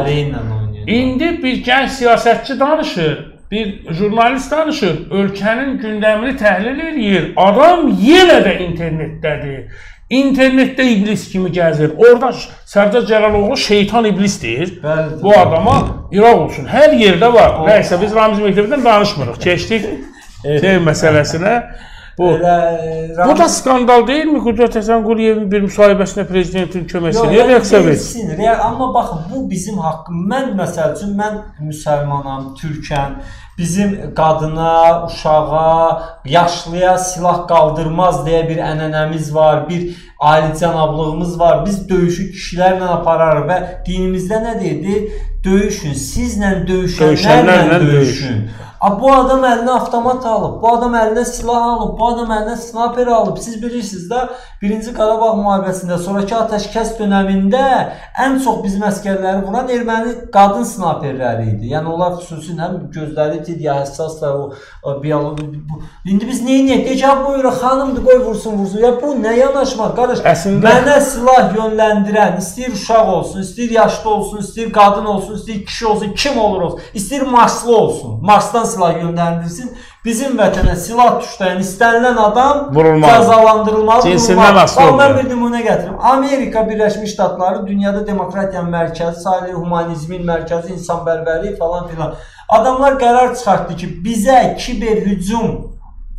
indi bir gənc siyasətçi danışır, bir jurnalist danışır, ölkənin gündəmini təhlil edir. Adam yenə də internetdədir. İnternetdə iblis kimi gəzir. Orada Sərdar Cəlaloğlu şeytan iblisdir. Bu adama iraq olsun. Hər yerdə var. Nəysə, biz Ramiz Mehdiyevdən danışmırıq. Keçdik şey məsələsinə. Bu, bu da skandal deyilmi? Qüdrət Həsən Quliyevin bir müsahibəsində prezidentin köməkçiliyə reaksiya versin. Amma baxın, bu bizim haqqım. Mən məsəl üçün, mən müsəlmanam, türkəm. Bizim qadına, uşağa, yaşlıya silah qaldırmaz deyə bir ənənəmiz var, bir alicənablığımız var. Biz döyüşü kişilərlə apararıq və dinimizdə nə deyir? Döyüşün, sizlə döyüşənlərlə döyüşün. Bu adam əlinə avtomat alıb, bu adam əlinə silah alıb, bu adam əlinə sniper alıb. Siz bilirsiniz də, birinci Qarabağ müharibəsində, sonraki atəşkəs dönəmində ən çox bizim əskərləri vuran erməni qadın sniperləri idi. Yəni onlar xüsusi həm gözləri ya həssaslar, o bioloji. İndi biz nə edək? Deyək, buyur, xanımdır, qoy vursun, vursun. Ya bu nə yanaşmaq? Qardaş, mənə silah yönləndirən, istəyir uşaq olsun, istəyir yaşlı olsun, istəyir qadın olsun, olsun, istəyir kişi olsun, kim olur olsun, istəyir Marslı olsun, Marsdan silah göndərilsin. Bizim vətənə silah tuşlayan istənilən adam cəzalandırılmalı. Cinsindən asılı olmalı. Mən bir nümunə gətirim. Amerika Birləşmiş Ştatları dünyada demokratiyanın mərkəzi sayılır, humanizmin mərkəzi, insanpərvərlik falan filan. Adamlar qərar çıxartdı ki, bizə kiber hücum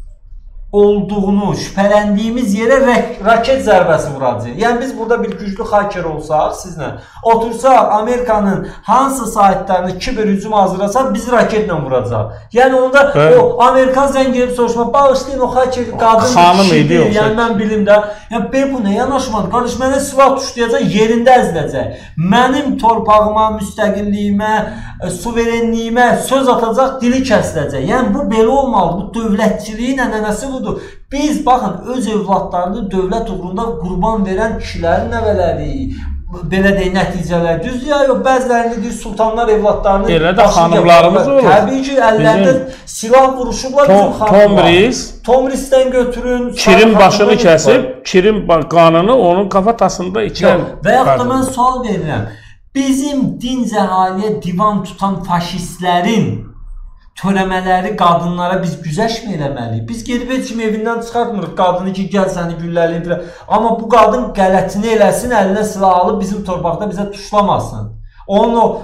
olduğunu şübhələndiyimiz yerə raket zərbəsi vuracaq. Yəni biz burada bir güclü haker olsaq sizlə, otursaq Amerikanın hansı saytlarını kiber hücum hazırlasaq bizi raketlə vuracaq. Yəni onda evet. O Amerikan zəng edib soruşma, bağışlayın o haker qadın kişidir, yəni mən bilim də. Yəni belə bu nə yanaşmadır? Qardaş mənə silah tuşlayacaq, yerində əziləcək. Mənim torpağıma, müstəqilliyimə, suverenliyimə söz atacaq, dili kəsiləcək. Yəni bu belə olmalı, bu dövlətçiliyin ənənəsi budur. Biz baxın öz övladlarını dövlət uğrunda qurban verən kişilərin nəvələri, belə deyək nəticələr düzdür ya, yox bəzilərini deyir sultanlar evladlarını elə də xanımlarımız olur. Təbii ki, əllərində silah vuruşublar bizim xanımlar. Tomris Tomrisdən götürün. Kirin başını kəsib, kirin qanını onun qafatasında içən. Və yaxud da mən sual verirəm. Bizim dinc əhaliyə divan tutan faşistlərin törəmələri qadınlara biz güzəşmə eləməliyik. Biz gedib heç kim evindən çıxartmırıq qadını ki, gəl səni gülləliyim. Amma bu qadın qələtini eləsin, əlinə silah alıb bizim torpaqda bizə tuşlamasın. Onun o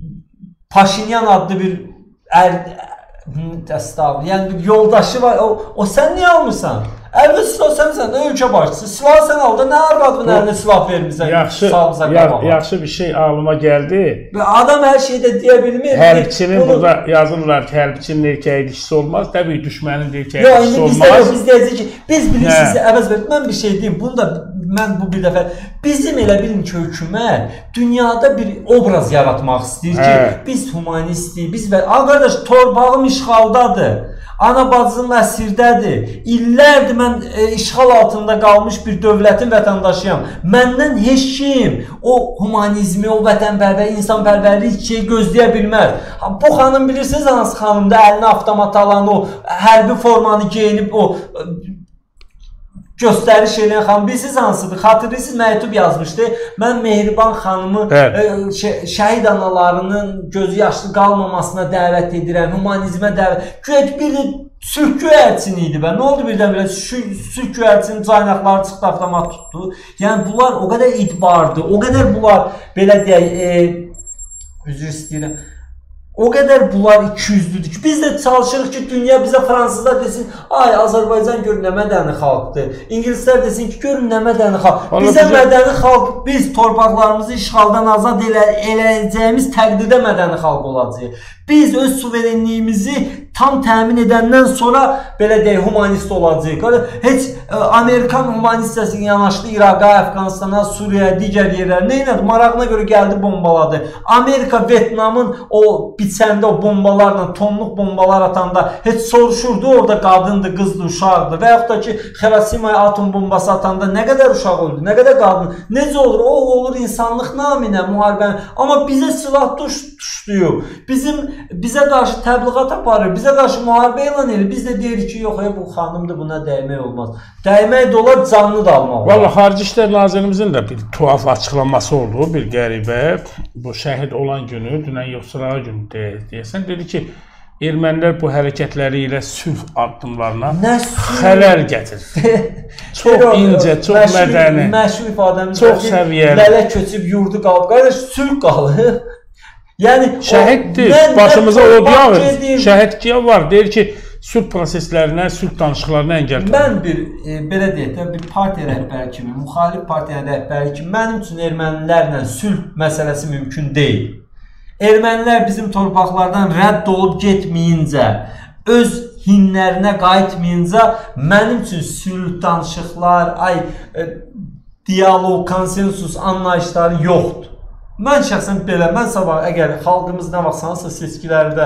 Paşinyan adlı bir ər, dəstəvi, yəni bir yoldaşı var. O, o sən niyə almırsan? Əlbət silah sənsən, ölkə başçısı. Silah sən al da, nə arvadın əlinə silah vermirsən? Yaxşı, yaxşı bir şey ağlıma gəldi. Adam hər şeyi də deyə bilmir. Hərbçinin burada yazırlar ki, hərbçinin erkəyi dişisi olmaz. Təbii düşmənin erkəyi dişisi olmaz. Yox, biz deyəcək ki, biz bilirsiniz, əvəz verir. Mən bir şey deyim, bunu da mən bu bir dəfə, bizim elə bilin ki, hökumət dünyada bir obraz yaratmaq istəyir ki, biz humanistik, biz və, qardaş, torpağım işğaldadır. Ana bacınınəsirdədir. İllərdir mən e, işğal altında qalmış bir dövlətin vətəndaşıyam. Məndən heç kim o humanizmi, o vətənpərvər, insanpərvərlik şeyi gözləyə bilməz. Bu xanım bilirsiniz hansı xanımda əlinə avtomat alan, o hərbi formanı geyinib, o e, göstəriş eləyən xanım bilirsiniz hansıdır? Xatırlayırsınız, məktub yazmışdı. Mən Mehriban xanımı evet. e, şə şəhid analarının gözü yaşlı qalmamasına dəvət edirəm, humanizmə dəvət. Güya bir də sülh göyərçini idi bə. Nə oldu birdən-birə? Sülh göyərçinin caynaqları çıxdı, avtomat tutdu. Yəni bunlar o qədər itibardı, o qədər bunlar belə deyək, e, üzr istəyirəm. O qədər bunlar ikiyüzlüdür ki, biz də çalışırıq ki, dünya bizə fransızlar desin, ay, Azərbaycan görün nə mədəni xalqdır. İngilislər desin ki, görün nə mədəni xalq. Bizə mədəni xalq, biz torpaqlarımızı işğaldan azad elə, eləyəcəyimiz təqdirdə mədəni xalq olacaq. Biz öz suverenliyimizi tam təmin edəndən sonra belə deyək, humanist olacaq. Heç e, Amerikan humanistəsinin yanaşdı İraqa, Əfqanistana, Suriyaya, digər yerlərə. Nə elədi? Marağına görə gəldi, bombaladı. Amerika Vyetnamın o biçəndə o bombalarla, tonluq bombalar atanda heç soruşurdu, orada qadındı, qızdı, uşaqdı. Və yaxud da ki, Xirasimaya atom bombası atanda nə qədər uşaq oldu, nə qədər qadın. Necə olur? O olur insanlıq naminə, müharibə. Amma bizə silah tuş, tuşluyub. Bizim bizə qarşı təbliğat aparır, bizə qarşı müharibə elan edir. Biz də deyirik ki, yox, ya, bu xanımdır, buna dəymək olmaz. Dəymək də olar, canlı da almaq olar. Valla Xarici İşlər Nazirimizin də bir tuhaf açıqlaması oldu, bir qəribə. Bu şəhid olan günü, dünən yoxsulağa günü deyəsən, dedi ki, ermənilər bu hərəkətləri ilə sülh addımlarına xələl gətirir. Çox incə, çox mədəni, məşhur ifadəmiz çox səviyyəli. Lələ köçüb, yurdu qalıb. Qardaş, sülh qalıb. Yəni şəhiddir, başımıza o yağır. Şəhidkiyə var, deyir ki, sülh proseslərinə, sülh danışıqlarına əngəl tutur. Mən bir, e, belə deyək də, bir partiya rəhbəri kimi, müxalif partiyanın rəhbəri kimi, mənim üçün ermənilərlə sülh məsələsi mümkün deyil. Ermənilər bizim torpaqlardan rədd olub getməyincə, öz hinlərinə qayıtmayınca, mənim üçün sülh danışıqlar, ay, e, diyalog, konsensus anlayışları yoxdur. Mən şəxsən belə, mən sabah əgər xalqımız nə vaxt hansısa seçkilərdə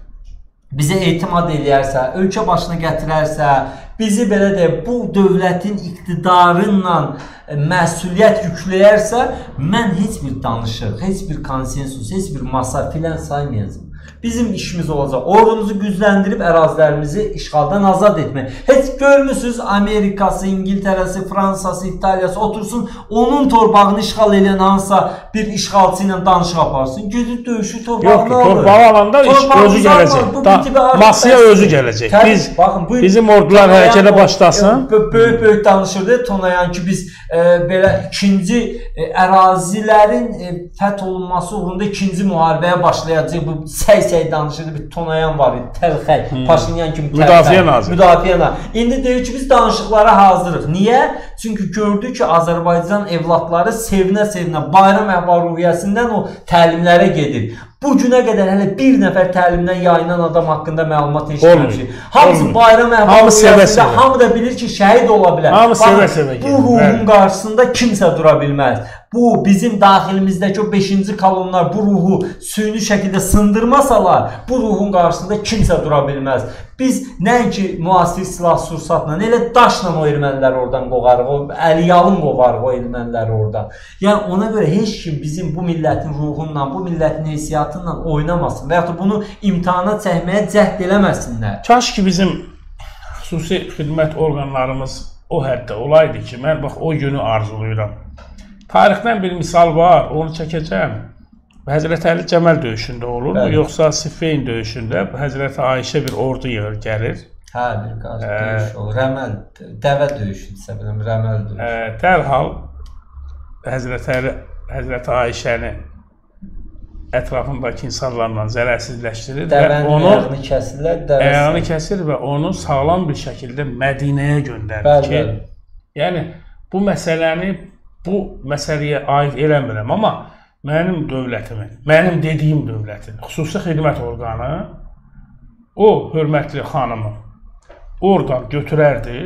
bizə etimad eləyərsə, ölkə başına gətirərsə, bizi belə deyək, bu dövlətin iqtidarıyla məsuliyyət yükləyərsə, mən heç bir danışıq, heç bir konsensus, heç bir masa filan saymayacağım. Bizim işimiz olacaq. Ordumuzu gücləndirib ərazilərimizi işğaldan azad etmək. Heç görmüsünüz Amerikası, İngiltərəsi, Fransası, İtaliyası otursun, onun torpağını işğal edən hansısa bir işğalçı ilə danışıq aparsın. Gedib döyüşü torpağını alır. Yox, torpağı alanda iş özü gələcək. Masaya özü gələcək. Biz, baxın, bu, bizim ordular hərəkətə başlasın. Böyük-böyük danışırdı Tonayan ki, biz e, belə ikinci e, ərazilərin e, fəth olunması uğrunda ikinci müharibəyə başlayacaq. Bu səy-səy danışırdı, bir Tonayan var idi, təlxək, hmm. Paşinyan kimi təlxək. Müdafiə naziri. Müdafiə naziri. İndi deyir ki, biz danışıqlara hazırıq. Niyə? Çünki gördük ki, Azərbaycan evlatları sevinə-sevinə bayram əhval-ruhiyyəsindən o təlimlərə gedir. Bu günə qədər hələ bir nəfər təlimdən yayınan adam haqqında məlumat eşitməmişik. Hamısı bayram əhval-ruhiyyəsində, hamı da bilir ki, şəhid ola bilər. Hamı sevə-sevə gedir. Bu ruhun qarşısında kimsə dura bilməz. Bu bizim daxilimizdəki o beşinci kolonlar bu ruhu süni şəkildə sındırmasalar, bu ruhun qarşısında kimsə dura bilməz. Biz nəinki müasir silah sursatla, elə daşla o ermənilər oradan qovarıq, o əliyalın qovarıq o ermənilər oradan. Yəni ona görə heç kim bizim bu millətin ruhunla, bu millətin heysiyyatıyla oynamasın və yaxud bunu imtihana çəkməyə cəhd eləməsinlər. Kaş ki bizim xüsusi xidmət orqanlarımız o həddə olaydı ki, mən bax o günü arzuluyuram. Tarixdən bir misal var, onu çəkəcəm. Həzrəti Əli Cəməl döyüşündə olur mu, yoxsa Siffeyn döyüşündə Həzrəti Ayşə bir ordu yığır, gəlir. Hə, bir qarşı döyüş olur. Rəməl, dəvə döyüşüdürsə, biləm, Rəməl döyüşü. Dərhal Həzrəti Əli, Həzrəti Ayşəni ətrafındakı insanlarla zərərsizləşdirir və onu ayağını kəsirlər, ayağını kəsir və onu sağlam bir şəkildə Mədinəyə göndərir ki, yəni bu məsələni bu məsələyə aid eləmirəm, amma mənim dövlətimin, mənim dediyim dövlətin xüsusi xidmət orqanı o hörmətli xanımı oradan götürərdi,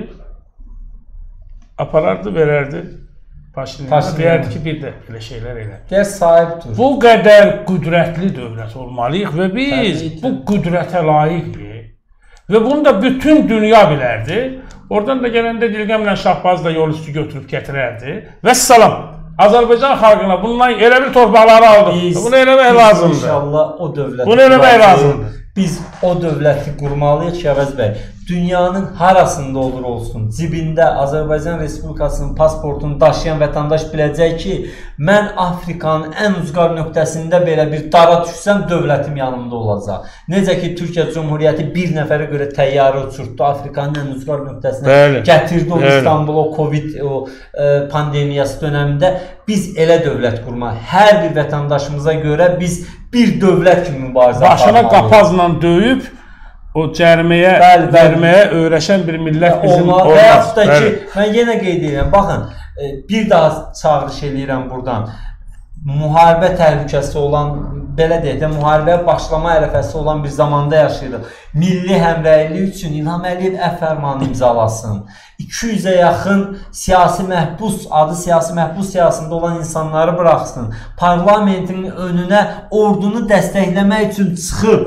aparardı, verərdi Paşinyana, deyərdi ki, bir də elə şeylər elə. Gəl sahibdir. Bu qədər qüdrətli dövlət olmalıyıq və biz bu qüdrətə layiqdik və bunu da bütün dünya bilərdi. Oradan da gələndə Dilqəmlə Şahbaz da yol üstü götürüb gətirərdi. Vəssalam, Azərbaycan xalqına bundan elə bir torpaqları aldıq. Bunu eləmək lazımdır. İnşallah o dövləti Bunu eləmək lazımdır. Biz o dövləti qurmalıyıq Şəvəz bəy. Dünyanın harasında olur olsun, cibində Azərbaycan Respublikasının pasportunu daşıyan vətəndaş biləcək ki, mən Afrikanın ən uzqar nöqtəsində belə bir dara düşsəm, dövlətim yanımda olacaq. Necə ki, Türkiyə Cumhuriyyəti bir nəfərə görə təyyarə uçurtdu, Afrikanın ən uzqar nöqtəsinə bəli, gətirdi o İstanbul, o Covid, o e, pandemiyası dönəmində. Biz elə dövlət qurmalıyıq. Hər bir vətəndaşımıza görə biz bir dövlət kimi mübarizə başına qapazla döyüb, o cəriməyə, verməyə öyrəşən bir millət bizim olmaz. Və yaxud da ki, mən yenə qeyd edirəm, baxın, bir daha çağırış edirəm buradan. Müharibə təhlükəsi olan, belə deyək də, müharibəyə başlama ərəfəsi olan bir zamanda yaşayırıq. Milli həmrəylik üçün İlham Əliyev əfv fərmanı imzalasın. iki yüzə yaxın siyasi məhbus, adı siyasi məhbus siyasında olan insanları buraxsın. Parlamentin önünə ordunu dəstəkləmək üçün çıxıb.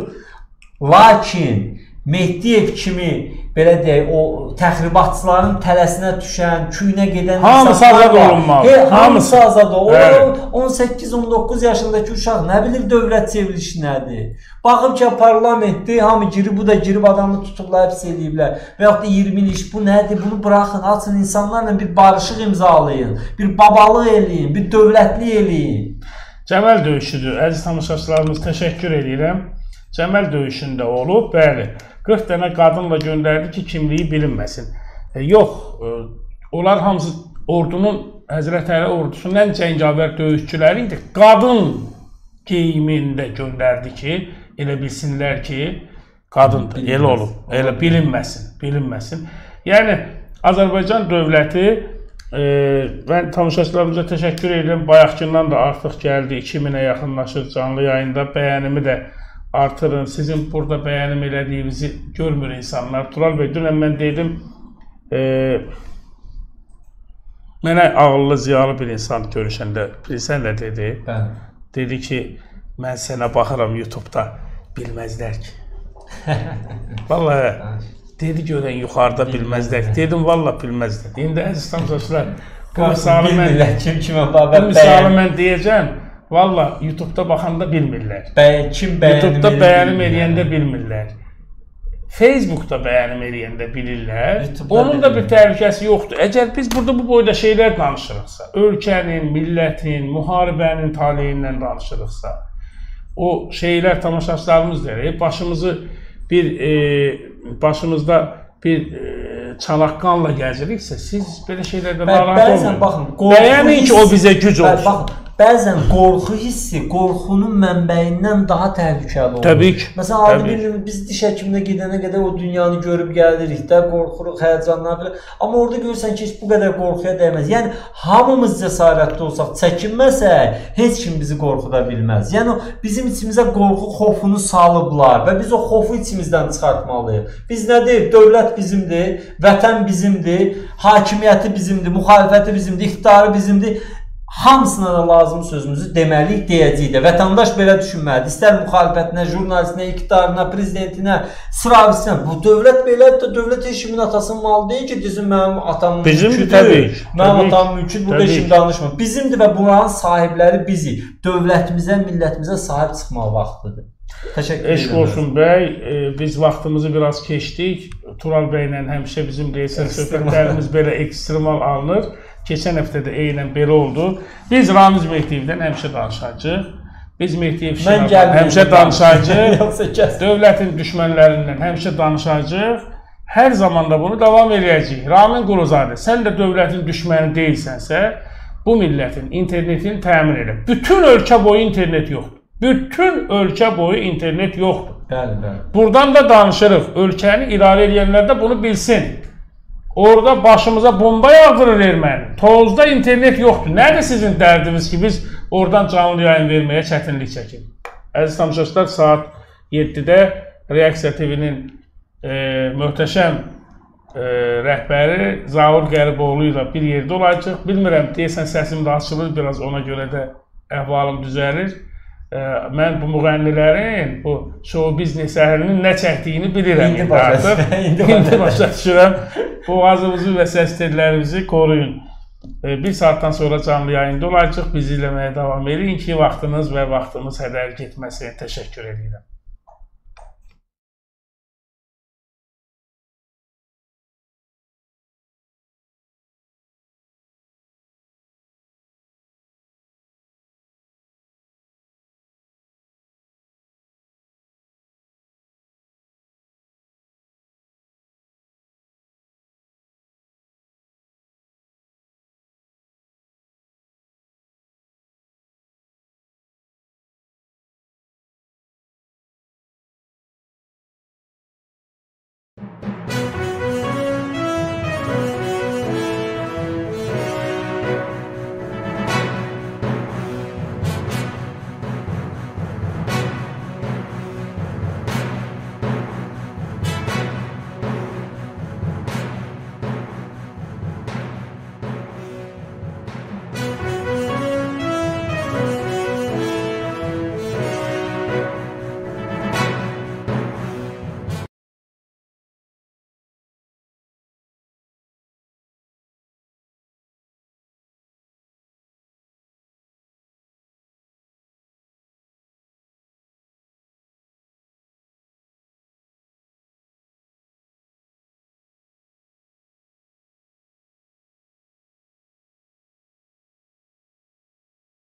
Lakin Mehdiyev kimi, belə deyək, o təxribatçıların tələsinə düşən, küyünə gedən hamısı azad olunmalı. Hamısı azad olunmalı. on səkkiz on doqquz yaşındakı uşaq nə bilir dövlət çevrilişi nədir? Baxıb ki, parlamentdir, hamı girib, bu da girib adamı tutuqlar, həbs ediblər. Və yaxud da iyirmi il iş, bu nədir? Bunu buraxın, açın, insanlarla bir barışıq imzalayın, bir babalıq eləyin, bir dövlətli eləyin. Cəməl döyüşüdür. Əziz tamaşaçılarımız, təşəkkür edirəm. Cəməl döyüşündə olub, bəli, qırx dənə qadınla göndərdi ki, kimliyi bilinməsin. E, yox, e, onlar hamısı ordunun, Həzrəti Əli ordusunun ən cəngavər döyüşçüləri idi. Qadın geyimində göndərdi ki, elə bilsinlər ki, qadındır, elə olub, elə bilinməsin, bilinməsin. Yəni, Azərbaycan dövləti, e, mən tamaşaçılarımıza təşəkkür edirəm, bayaqkindən da artıq gəldi, iki minə yaxınlaşır canlı yayında, bəyənimi də artırın, sizin burada bəyənim elədiyinizi görmür insanlar. Tural bəy, dünən mən dedim, e, mənə ağıllı, ziyalı bir insan görüşəndə, bilsən nə dedi? Bəli. Dedi ki, mən sənə baxıram YouTube'da, bilməzlər ki. Vallahi, dedi görən yuxarıda bilməzlər ki. Dedim, vallahi bilməzlər. İndi əziz tamaşaçılar, bu misalı mən, bu misalı mən deyəcəm. Valla YouTube'da baxanda bilmirlər. Bəy, kim bəyənim YouTube'da bəyənim eləyəndə bilmirlər. Facebook'da bəyənim eləyəndə bilirlər. Onun da bir təhlükəsi yoxdur. Əgər biz burada bu boyda şeylər danışırıqsa, ölkənin, millətin, müharibənin taleyindən danışırıqsa, o şeylər tamaşaçılarımız deyir, başımızı bir e, başımızda bir e, çanaqqanla gəziriksə, siz belə şeylərdə narahat olmayın. Bəyənin ki, o bizə güc olsun. Baxın, bəzən qorxu hissi, qorxunun mənbəyindən daha təhlükəli olur. Təbii ki. Məsələn, adi bilim, biz diş həkimində gedənə qədər o dünyanı görüb gəlirik də, qorxuruq, həyəcanlar filan. Amma orada görürsən ki, heç bu qədər qorxuya dəyməz. Yəni, hamımız cəsarətli olsaq, çəkinməsək, heç kim bizi qorxuda bilməz. Yəni, bizim içimizə qorxu xofunu salıblar və biz o xofu içimizdən çıxartmalıyıq. Biz nə deyib? Dövlət bizimdir, vətən bizimdir, hakimiyyəti bizimdir, müxalifəti bizimdir, iqtidarı bizimdir. Hamısına da lazım sözümüzü deməliyik, deyəcəyik də. Vətəndaş belə düşünməlidir. İstər müxalifətinə, jurnalistinə, iqtidarına, prezidentinə, sıravisinə. Bu dövlət belədir də, dövlət heç kimin atasının malı deyil ki, bizim mənim atamın mülküdür. Mənim atamın mülküdür, burada heç kim danışmır. Bizimdir və buranın sahibləri bizik. Dövlətimizə, millətimizə sahib çıxmaq vaxtıdır. Təşəkkür edirəm. Eşq olsun bəy, biz vaxtımızı biraz keçdik. Tural bəylə həmişə bizim deyilsən söhbətlərimiz belə ekstremal alınır. Keçən həftədə eynən belə oldu. Biz Ramiz Mehdiyevdən həmişə danışacağıq. Biz Mehdiyev Şinardan həmişə danışacağıq. Dövlətin düşmənlərindən həmişə danışacağıq. Hər zaman da bunu davam edəcəyik. Ramin Quluzadə, sən də dövlətin düşməni deyilsənsə, bu millətin internetini təmin elə. Bütün ölkə boyu internet yoxdur. Bütün ölkə boyu internet yoxdur. Bəli, bəli. Buradan da danışırıq. Ölkəni idarə edənlər də bunu bilsin. Orada başımıza bomba yağdırır erməni. Tozda internet yoxdur. Nədir sizin dərdiniz ki, biz oradan canlı yayın verməyə çətinlik çəkin? Əziz tamaşaçılar, saat yeddidə Reaksiya T V-nin e, möhtəşəm e, rəhbəri Zaur Qəriboğlu ilə bir yerdə olacaq. Bilmirəm, deyəsən səsim də açılır, biraz ona görə də əhvalım düzəlir. Mən bu müğənnilərin, bu show biznes əhlinin nə çəkdiyini bilirəm. İndi başa İndi başa düşürəm. Boğazımızı və səs tellərimizi koruyun. Bir saatdan sonra canlı yayında olacaq. Bizi izləməyə davam edin ki, vaxtınız və vaxtımız hədər getməsin. Təşəkkür edirəm.